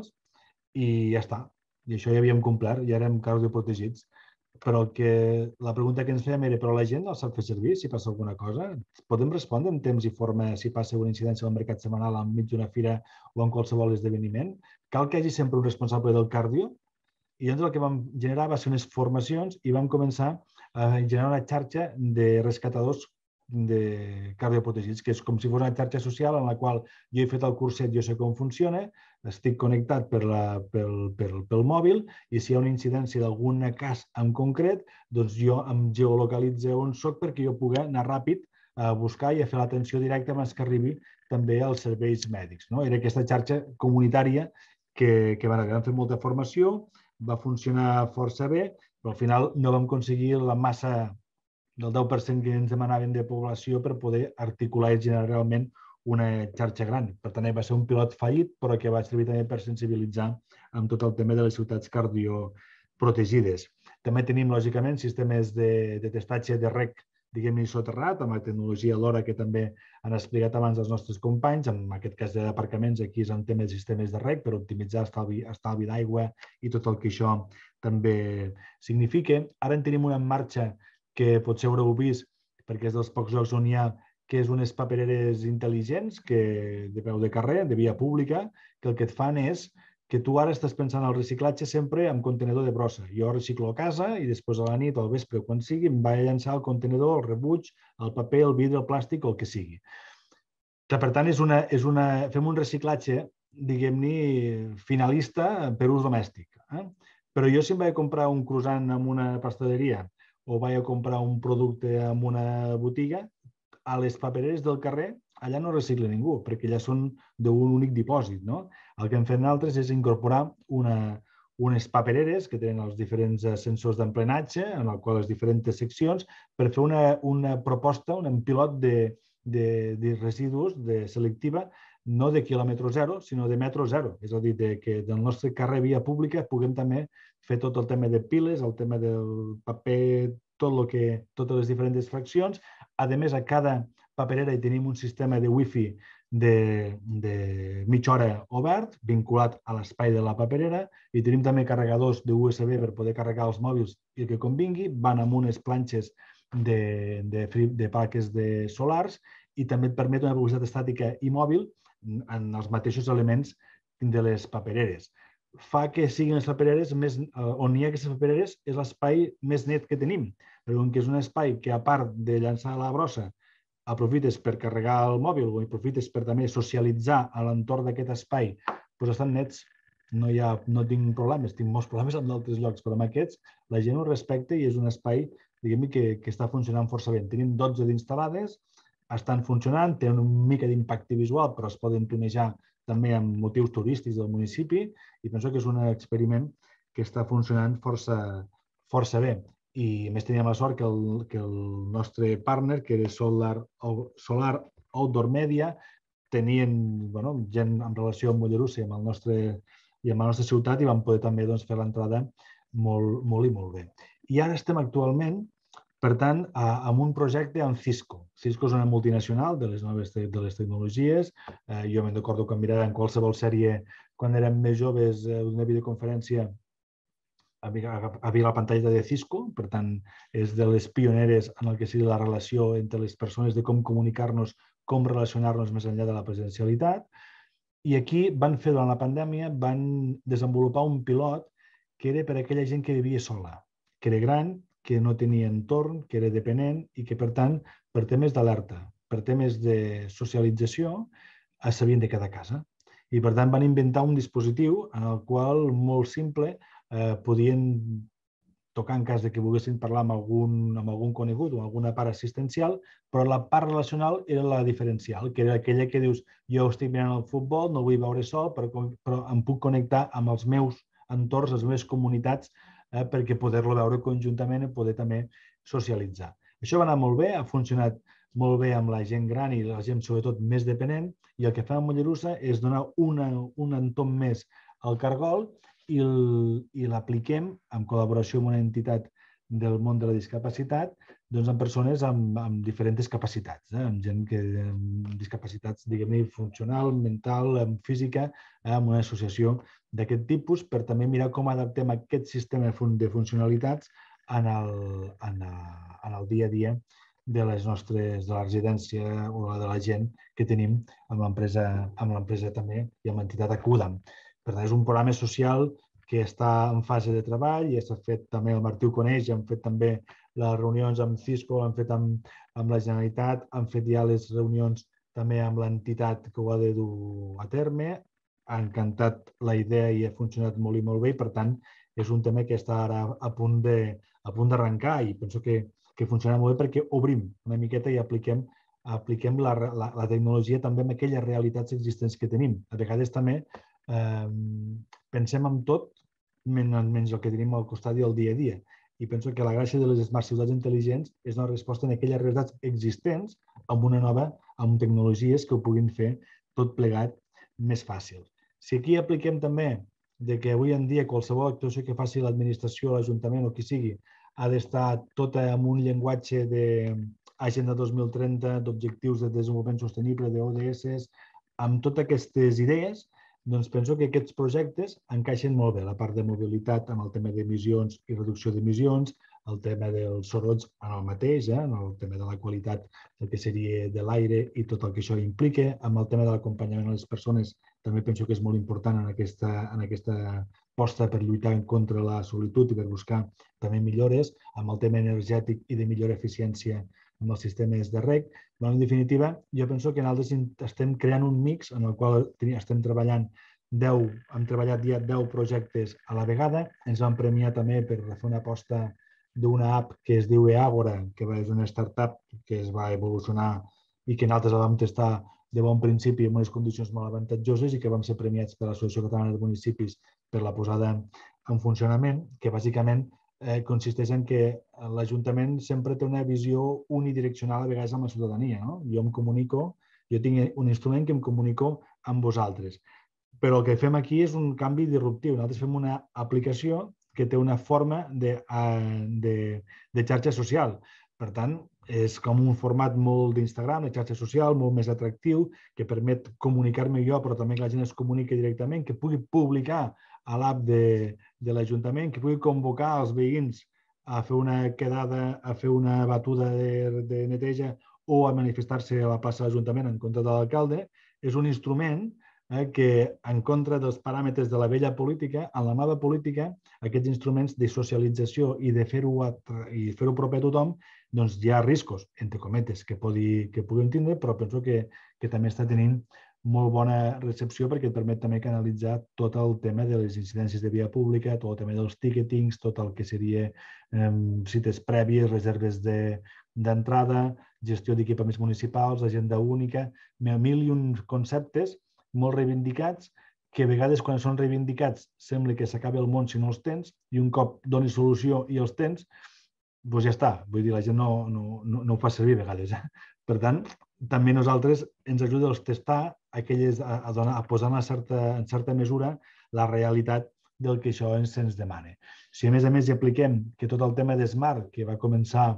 [SPEAKER 5] i ja està. I això ja havíem complert, ja érem cardioprotegits. Però que la pregunta que ens fèiem era però la gent no el sap fer servir si passa alguna cosa? Podem respondre en temps i forma si passa una incidència al mercat setmanal enmig d'una fira o en qualsevol esdeveniment? Cal que hi hagi sempre un responsable del cardio? I llavors el que vam generar va ser unes formacions i vam començar a generar una xarxa de rescatadors de cardioprotegits, que és com si fos una xarxa social en la qual jo he fet el curset, jo sé com funciona, estic connectat per la, pel, pel, pel mòbil i si hi ha una incidència d'algun cas en concret, doncs jo em geolocalitzo on soc perquè jo pugui anar ràpid a buscar i a fer l'atenció directa abans que arribi també als serveis mèdics. No? Era aquesta xarxa comunitària que, que vam fer molta formació, va funcionar força bé, però al final no vam aconseguir la massa del deu per cent que ens demanaven de població per poder articular i generar realment una xarxa gran. Per tant, va ser un pilot fallit, però que va servir també per sensibilitzar amb tot el tema de les ciutats cardioprotegides. També tenim, lògicament, sistemes de, de testatge de rec, diguem-ne, soterrat, amb la tecnologia LoRa que també han explicat abans els nostres companys. En aquest cas d'aparcaments, aquí és un tema de sistemes de rec per optimitzar estalvi, estalvi d'aigua i tot el que això també significa. Ara en tenim una en marxa que potser haureu vist, perquè és dels pocs llocs on hi ha, que és unes papereres intel·ligents que, de peu de carrer, de via pública, que el que et fan és que tu ara estàs pensant en el reciclatge sempre en contenedor de brossa. Jo reciclo a casa i després a la nit o al vespre, quan sigui, em vaig a llançar el contenedor, el rebuig, el paper, el vidre, el plàstic o el que sigui. Que, per tant, és una, és una, fem un reciclatge, diguem-ne, finalista per ús domèstic. Eh? Però jo si em vaig a comprar un croissant en una pastaderia o vaig a comprar un producte en una botiga, a les papereres del carrer allà no recicla ningú, perquè allà són d'un únic dipòsit. No? El que hem fet nosaltres és incorporar una, unes papereres que tenen els diferents sensors d'emplenatge, en el qual les diferents seccions, per fer una, una proposta, un pilot de, de, de residus de selectiva, no de quilòmetre zero, sinó de metro zero. És a dir, de que del nostre carrer via pública puguem també fer tot el tema de piles, el tema del paper, tot el que, totes les diferents fraccions. A més, a cada paperera hi tenim un sistema de wifi de, de mitja hora obert, vinculat a l'espai de la paperera, i tenim també carregadors d'U S B per poder carregar els mòbils i el que convingui, van amb unes planxes de, de, de plaques de solars i també et permet una velocitat estàtica i mòbil en els mateixos elements de les papereres. Fa que siguin les papereres més, on hi ha aquestes papereres és l'espai més net que tenim, perquè és un espai que, a part de llançar la brossa, aprofites per carregar el mòbil o aprofites per també socialitzar a l'entorn d'aquest espai, doncs estan nets. No, hi ha, no tinc problemes, tinc molts problemes en d'altres llocs, però amb aquests la gent ho respecta i és un espai, diguem-ne, que, que està funcionant força bé. Tenim dotze d'instal·lades, estan funcionant, tenen una mica d'impacte visual, però es poden tunejar també amb motius turístics del municipi i penso que és un experiment que està funcionant força, força bé. I a més teníem la sort que el, que el nostre partner, que era Solar, Solar Outdoor Media, tenien bueno, gent en relació amb Mollerussa i amb, el nostre, i amb la nostra ciutat i vam poder també doncs, fer l'entrada molt, molt i molt bé. I ara estem actualment, per tant, a, amb un projecte amb Cisco. Cisco és una multinacional de les noves de les tecnologies. Eh, jo me'n recordo que mirava en qualsevol sèrie, quan érem més joves, eh, una videoconferència havia la pantalla de Cisco, per tant, és de les pioneres en el que sigui la relació entre les persones de com comunicar-nos, com relacionar-nos més enllà de la presencialitat. I aquí van fer, durant la pandèmia, van desenvolupar un pilot que era per a aquella gent que vivia sola, que era gran, que no tenia entorn, que era dependent i que, per tant, per temes d'alerta, per temes de socialització, s'havien de quedar a casa. I, per tant, van inventar un dispositiu en el qual, molt simple, Eh, podien tocar en cas de que volguessin parlar amb algun, amb algun conegut o alguna part assistencial, però la part relacional era la diferencial, que era aquella que dius jo estic mirant el futbol, no el vull veure sol, però, però em puc connectar amb els meus entorns, les meves comunitats, eh, perquè poder-lo veure conjuntament i poder també socialitzar. Això va anar molt bé, ha funcionat molt bé amb la gent gran i la gent sobretot més dependent, i el que fem a Mollerussa és donar una, un entorn més al cargol i l'apliquem en col·laboració amb una entitat del món de la discapacitat doncs amb persones amb, amb diferents capacitats, eh? amb gent que amb discapacitats, diguem-ne, funcional, mental, amb física, eh? amb una associació d'aquest tipus per també mirar com adaptem aquest sistema de funcionalitats en el, en, a, en el dia a dia de les nostres, de la residència o de la gent que tenim amb l'empresa amb l'empresa també i amb l'entitat Acudam. Per tant, és un programa social que està en fase de treball i s'ha fet també, el Martí ho coneix, ja han fet també les reunions amb Cisco, han fet amb, amb la Generalitat, han fet ja les reunions també amb l'entitat que ho ha de dur a terme. Ha encantat la idea i ha funcionat molt i molt bé i, per tant, és un tema que està ara a punt de, a punt d'arrencar i penso que, que funciona molt bé perquè obrim una miqueta i apliquem apliquem la, la, la tecnologia també en aquelles realitats existents que tenim. A vegades també eh, pensem en tot menys el que tenim al costat i al dia a dia. I penso que la gràcia de les smart ciutats intel·ligents és una resposta en aquelles realitats existents amb una nova, amb tecnologies que ho puguin fer tot plegat més fàcil. Si aquí apliquem també de que avui en dia qualsevol actuació que faci l'administració, l'Ajuntament o qui sigui ha d'estar tota amb un llenguatge d'Agenda dos mil trenta, d'objectius de desenvolupament sostenible, d'O D S, amb totes aquestes idees, doncs penso que aquests projectes encaixen molt bé la part de mobilitat amb el tema d'emissions i reducció d'emissions, el tema dels sorolls en el mateix, eh? En el tema de la qualitat del que seria de l'aire i tot el que això implica. Amb el tema de l'acompanyament a les persones també penso que és molt important en aquesta, en aquesta posta per lluitar contra la solitud i per buscar també millores, amb el tema energètic i de millor eficiència amb els sistemes de reg. Però, en definitiva, jo penso que nosaltres estem creant un mix en el qual estem treballant deu, hem treballat ja deu projectes a la vegada. Ens vam premiar també per fer una aposta d'una app que es diu eAgora, que és una startup que es va evolucionar i que nosaltres la vam testar de bon principi en unes condicions molt avantatjoses i que vam ser premiats per l'Associació Catalana de Municipis per la posada en funcionament, que bàsicament eh, consisteix en que l'Ajuntament sempre té una visió unidireccional a vegades amb la ciutadania. No? Jo em comunico, jo tinc un instrument que em comunico amb vosaltres. Però el que fem aquí és un canvi disruptiu. Nosaltres fem una aplicació que té una forma de, de, de xarxa social. Per tant, és com un format molt d'Instagram, de xarxa social, molt més atractiu, que permet comunicar-me jo, però també que la gent es comuniqui directament, que pugui publicar a l'app de, de l'Ajuntament, que pugui convocar els veïns a fer una quedada, a fer una batuda de, de neteja o a manifestar-se a la plaça de l'Ajuntament en contra de l'alcalde. És un instrument eh, que, en contra dels paràmetres de la vella política, en la nova política, aquests instruments de socialització i de fer-ho i fer-ho proper a tothom, doncs hi ha riscos, entre cometes, que, pugui, que puguin tindre, però penso que, que també està tenint molt bona recepció perquè et permet també canalitzar tot el tema de les incidències de via pública, tot el tema dels ticketing's, tot el que seria eh, cites prèvies, reserves d'entrada, de, gestió d'equipaments municipals, agenda única, mil i un conceptes molt reivindicats que a vegades quan són reivindicats sembla que s'acabi el món si no els tens i un cop donis solució i els tens, doncs ja està. Vull dir, la gent no, no, no, no ho fa servir a vegades. Eh? Per tant, també nosaltres ens ajuda a testar aquelles, a, a, donar, a posar en certa, en certa mesura la realitat del que això ens, ens demana. Si a més a més hi apliquem que tot el tema de Smart, que va començar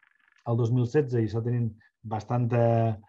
[SPEAKER 5] el dos mil setze i està tenint bastanta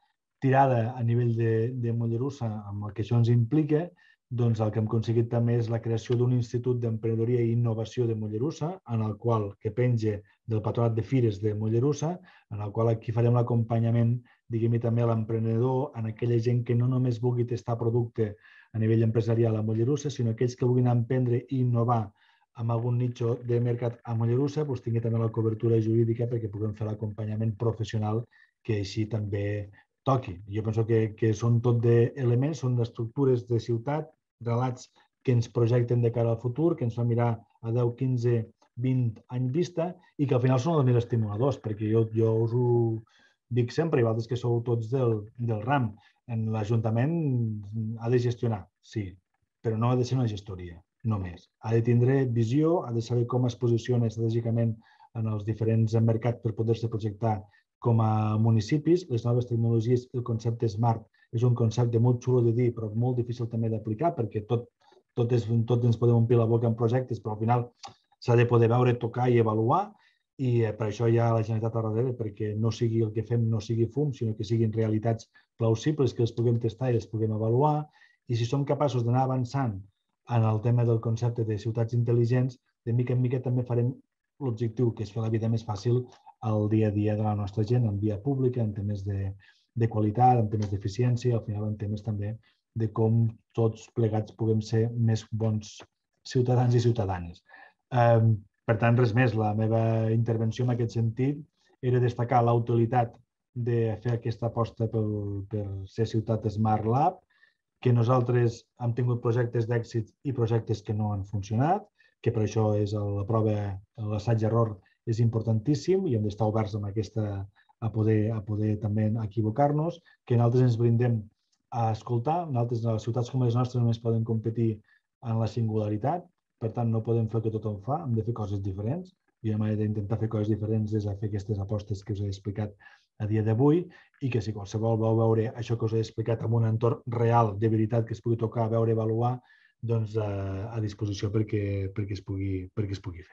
[SPEAKER 5] tirada a nivell de, de Mollerussa amb el que això ens implica, doncs el que hem aconseguit també és la creació d'un Institut d'Emprenedoria i Innovació de Mollerussa, en el qual que penja del Patronat de Fires de Mollerussa, en el qual aquí farem l'acompanyament, diguem-hi també, a l'emprenedor, en aquella gent que no només vulgui testar producte a nivell empresarial a Mollerussa, sinó aquells que vulguin emprendre i innovar amb algun nicho de mercat a Mollerussa, doncs tingui també la cobertura jurídica perquè puguem fer l'acompanyament professional que així també toqui. Jo penso que, que són tot d'elements, són d'estructures de ciutat, relats que ens projecten de cara al futur, que ens fan mirar a deu, quinze, vint anys vista i que al final són els més estimuladors, perquè jo, jo us ho dic sempre, i vosaltres que sou tots del, del ram, en l'Ajuntament ha de gestionar, sí, però no ha de ser una gestoria, només. Ha de tindre visió, ha de saber com es posiciona estratègicament en els diferents mercats per poder-se projectar com a municipis. Les noves tecnologies, el concepte Smart és un concepte molt xulo de dir, però molt difícil també d'aplicar, perquè tot, tot, és, tot ens podem omplir la boca en projectes, però al final s'ha de poder veure, tocar i avaluar, i per això hi ha la Generalitat a darrere, perquè no sigui el que fem, no sigui fum, sinó que siguin realitats plausibles, que les puguem tastar i les puguem avaluar, i si som capaços d'anar avançant en el tema del concepte de ciutats intel·ligents, de mica en mica també farem l'objectiu, que és fer la vida més fàcil al dia a dia de la nostra gent, en via pública, en temes de, de qualitat, en temes d'eficiència, al final en temes també de com tots plegats puguem ser més bons ciutadans i ciutadanes. Eh, per tant, res més. La meva intervenció en aquest sentit era destacar la utilitat de fer aquesta aposta per, per ser ciutat Smart Lab, que nosaltres hem tingut projectes d'èxit i projectes que no han funcionat, que per això és la prova, l'assaig-error és importantíssim i hem d'estar oberts amb aquesta, a poder, a poder també equivocar-nos, que nosaltres ens brindem a escoltar. Nosaltres, a les ciutats com les nostres, només poden competir en la singularitat, per tant, no podem fer el que tothom fa, hem de fer coses diferents, i la manera d'intentar fer coses diferents és a fer aquestes apostes que us he explicat a dia d'avui, i que si qualsevol vau veure això que us he explicat en un entorn real, de veritat, que es pugui tocar, veure, avaluar, doncs a disposició perquè, perquè, es pugui, perquè es pugui fer.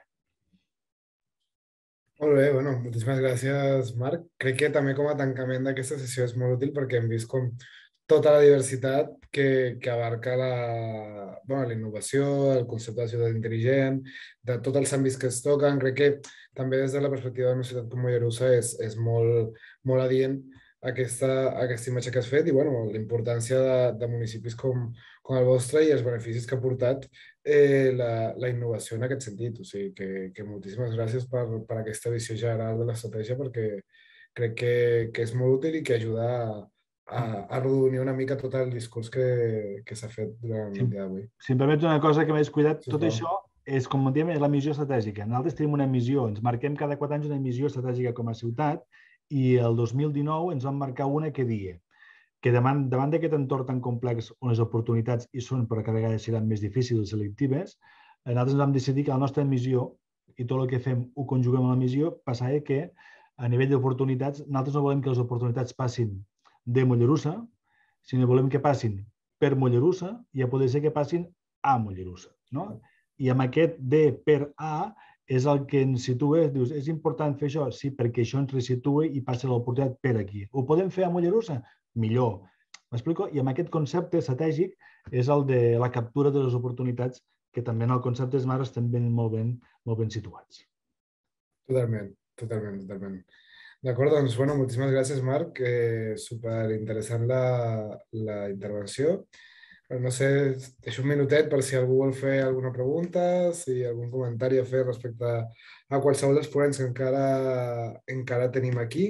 [SPEAKER 1] Molt bé, bueno, moltíssimes gràcies, Marc. Crec que també com a tancament d'aquesta sessió és molt útil perquè hem vist com tota la diversitat que, que abarca la, bueno, la innovació, el concepte de ciutat intel·ligent, de tots els àmbits que es toquen. Crec que també des de la perspectiva d'una ciutat com Mollerussa és, és molt, molt adient aquesta, aquesta imatge que has fet i bueno, la importància de, de municipis com, com el vostre i els beneficis que ha portat eh, la, la innovació en aquest sentit. O sigui, que, que moltíssimes gràcies per, per aquesta visió general de l'estratègia perquè crec que, que és molt útil i que ajuda a, a, a rodonir una mica tot el discurs que, que s'ha fet durant el dia d'avui.
[SPEAKER 5] Si em permets una cosa que m'he descuidat,
[SPEAKER 1] Sí,
[SPEAKER 5] tot
[SPEAKER 1] clar.
[SPEAKER 5] això és, com diem, és la missió estratègica. Nosaltres tenim una missió, ens marquem cada quatre anys una missió estratègica com a ciutat i el dos mil dinou ens vam marcar una que dia que davant, davant d'aquest entorn tan complex on les oportunitats hi són però cada vegada seran més difícils i selectives, nosaltres vam decidir que la nostra missió i tot el que fem ho conjuguem amb la missió passava que a nivell d'oportunitats nosaltres no volem que les oportunitats passin de Mollerussa, sinó volem que passin per Mollerussa i a poder ser que passin a Mollerussa. No? I amb aquest de per a és el que ens situa, dius, és important fer això? Sí, perquè això ens resitua i passa l'oportunitat per aquí. Ho podem fer a Mollerussa? Millor. M'explico? I amb aquest concepte estratègic és el de la captura de les oportunitats que també en el concepte SMART estem ben, molt, ben, molt ben situats.
[SPEAKER 1] Totalment, totalment, totalment. D'acord, doncs, bueno, moltíssimes gràcies, Marc. Eh, superinteressant la, la intervenció. No sé, deixo un minutet per si algú vol fer alguna pregunta, si algun comentari a fer respecte a qualsevol dels ponents que encara, encara tenim aquí.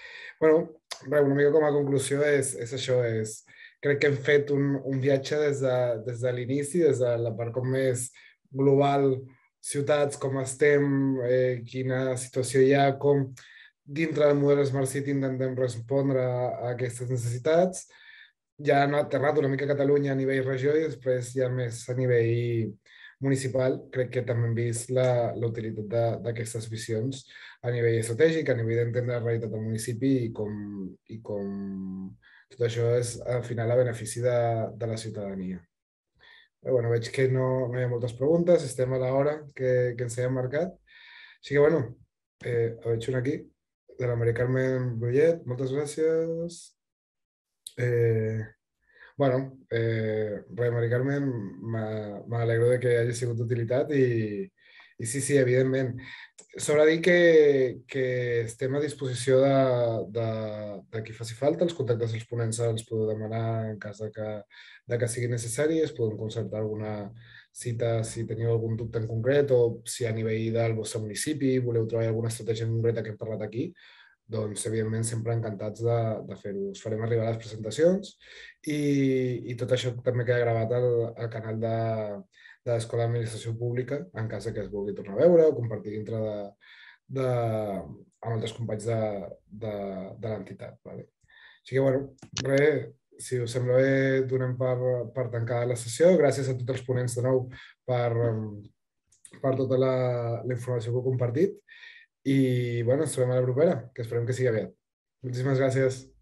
[SPEAKER 1] Bueno, bé, una mica com a conclusió és, és això, és, crec que hem fet un, un viatge des de, des de l'inici, des de la part com més global, ciutats, com estem, eh, quina situació hi ha, com dintre del model Smart City intentem respondre a, a aquestes necessitats. Ja han aterrat una mica a Catalunya a nivell regió i després ja més a nivell municipal. Crec que també hem vist la, la utilitat d'aquestes visions a nivell estratègic, a nivell d'entendre la realitat del municipi i com, i com tot això és al final a benefici de, de la ciutadania. Però, bueno, veig que no, no hi ha moltes preguntes, estem a l'hora que, que ens hem marcat. Així que, bueno, eh, veig una aquí, de la Maria Carmen Brullet, moltes gràcies. Eh, bueno, eh, res, Mari Carmen, m'alegro de que hagi sigut d'utilitat i, i sí, sí, evidentment. S'haurà de dir que, que estem a disposició de, de, de qui faci falta. Els contactes dels ponents els podeu demanar en cas de que, de que sigui necessari. Es poden concertar alguna cita si teniu algun dubte en concret o si a nivell del vostre municipi voleu trobar alguna estratègia concreta que hem parlat aquí. Doncs, evidentment, sempre encantats de, de fer-ho. Us farem arribar les presentacions i, i tot això també queda gravat al, al canal de, de l'Escola d'Administració Pública en cas que es vulgui tornar a veure o compartir dintre de, de, amb altres companys de, de, de l'entitat. Vale? Així que, bueno, res, si us sembla bé, donem per, per tancar la sessió. Gràcies a tots els ponents de nou per, per tota la, la informació que heu compartit. I, bueno, ens trobem a la propera, que esperem que sigui aviat. Moltíssimes gràcies.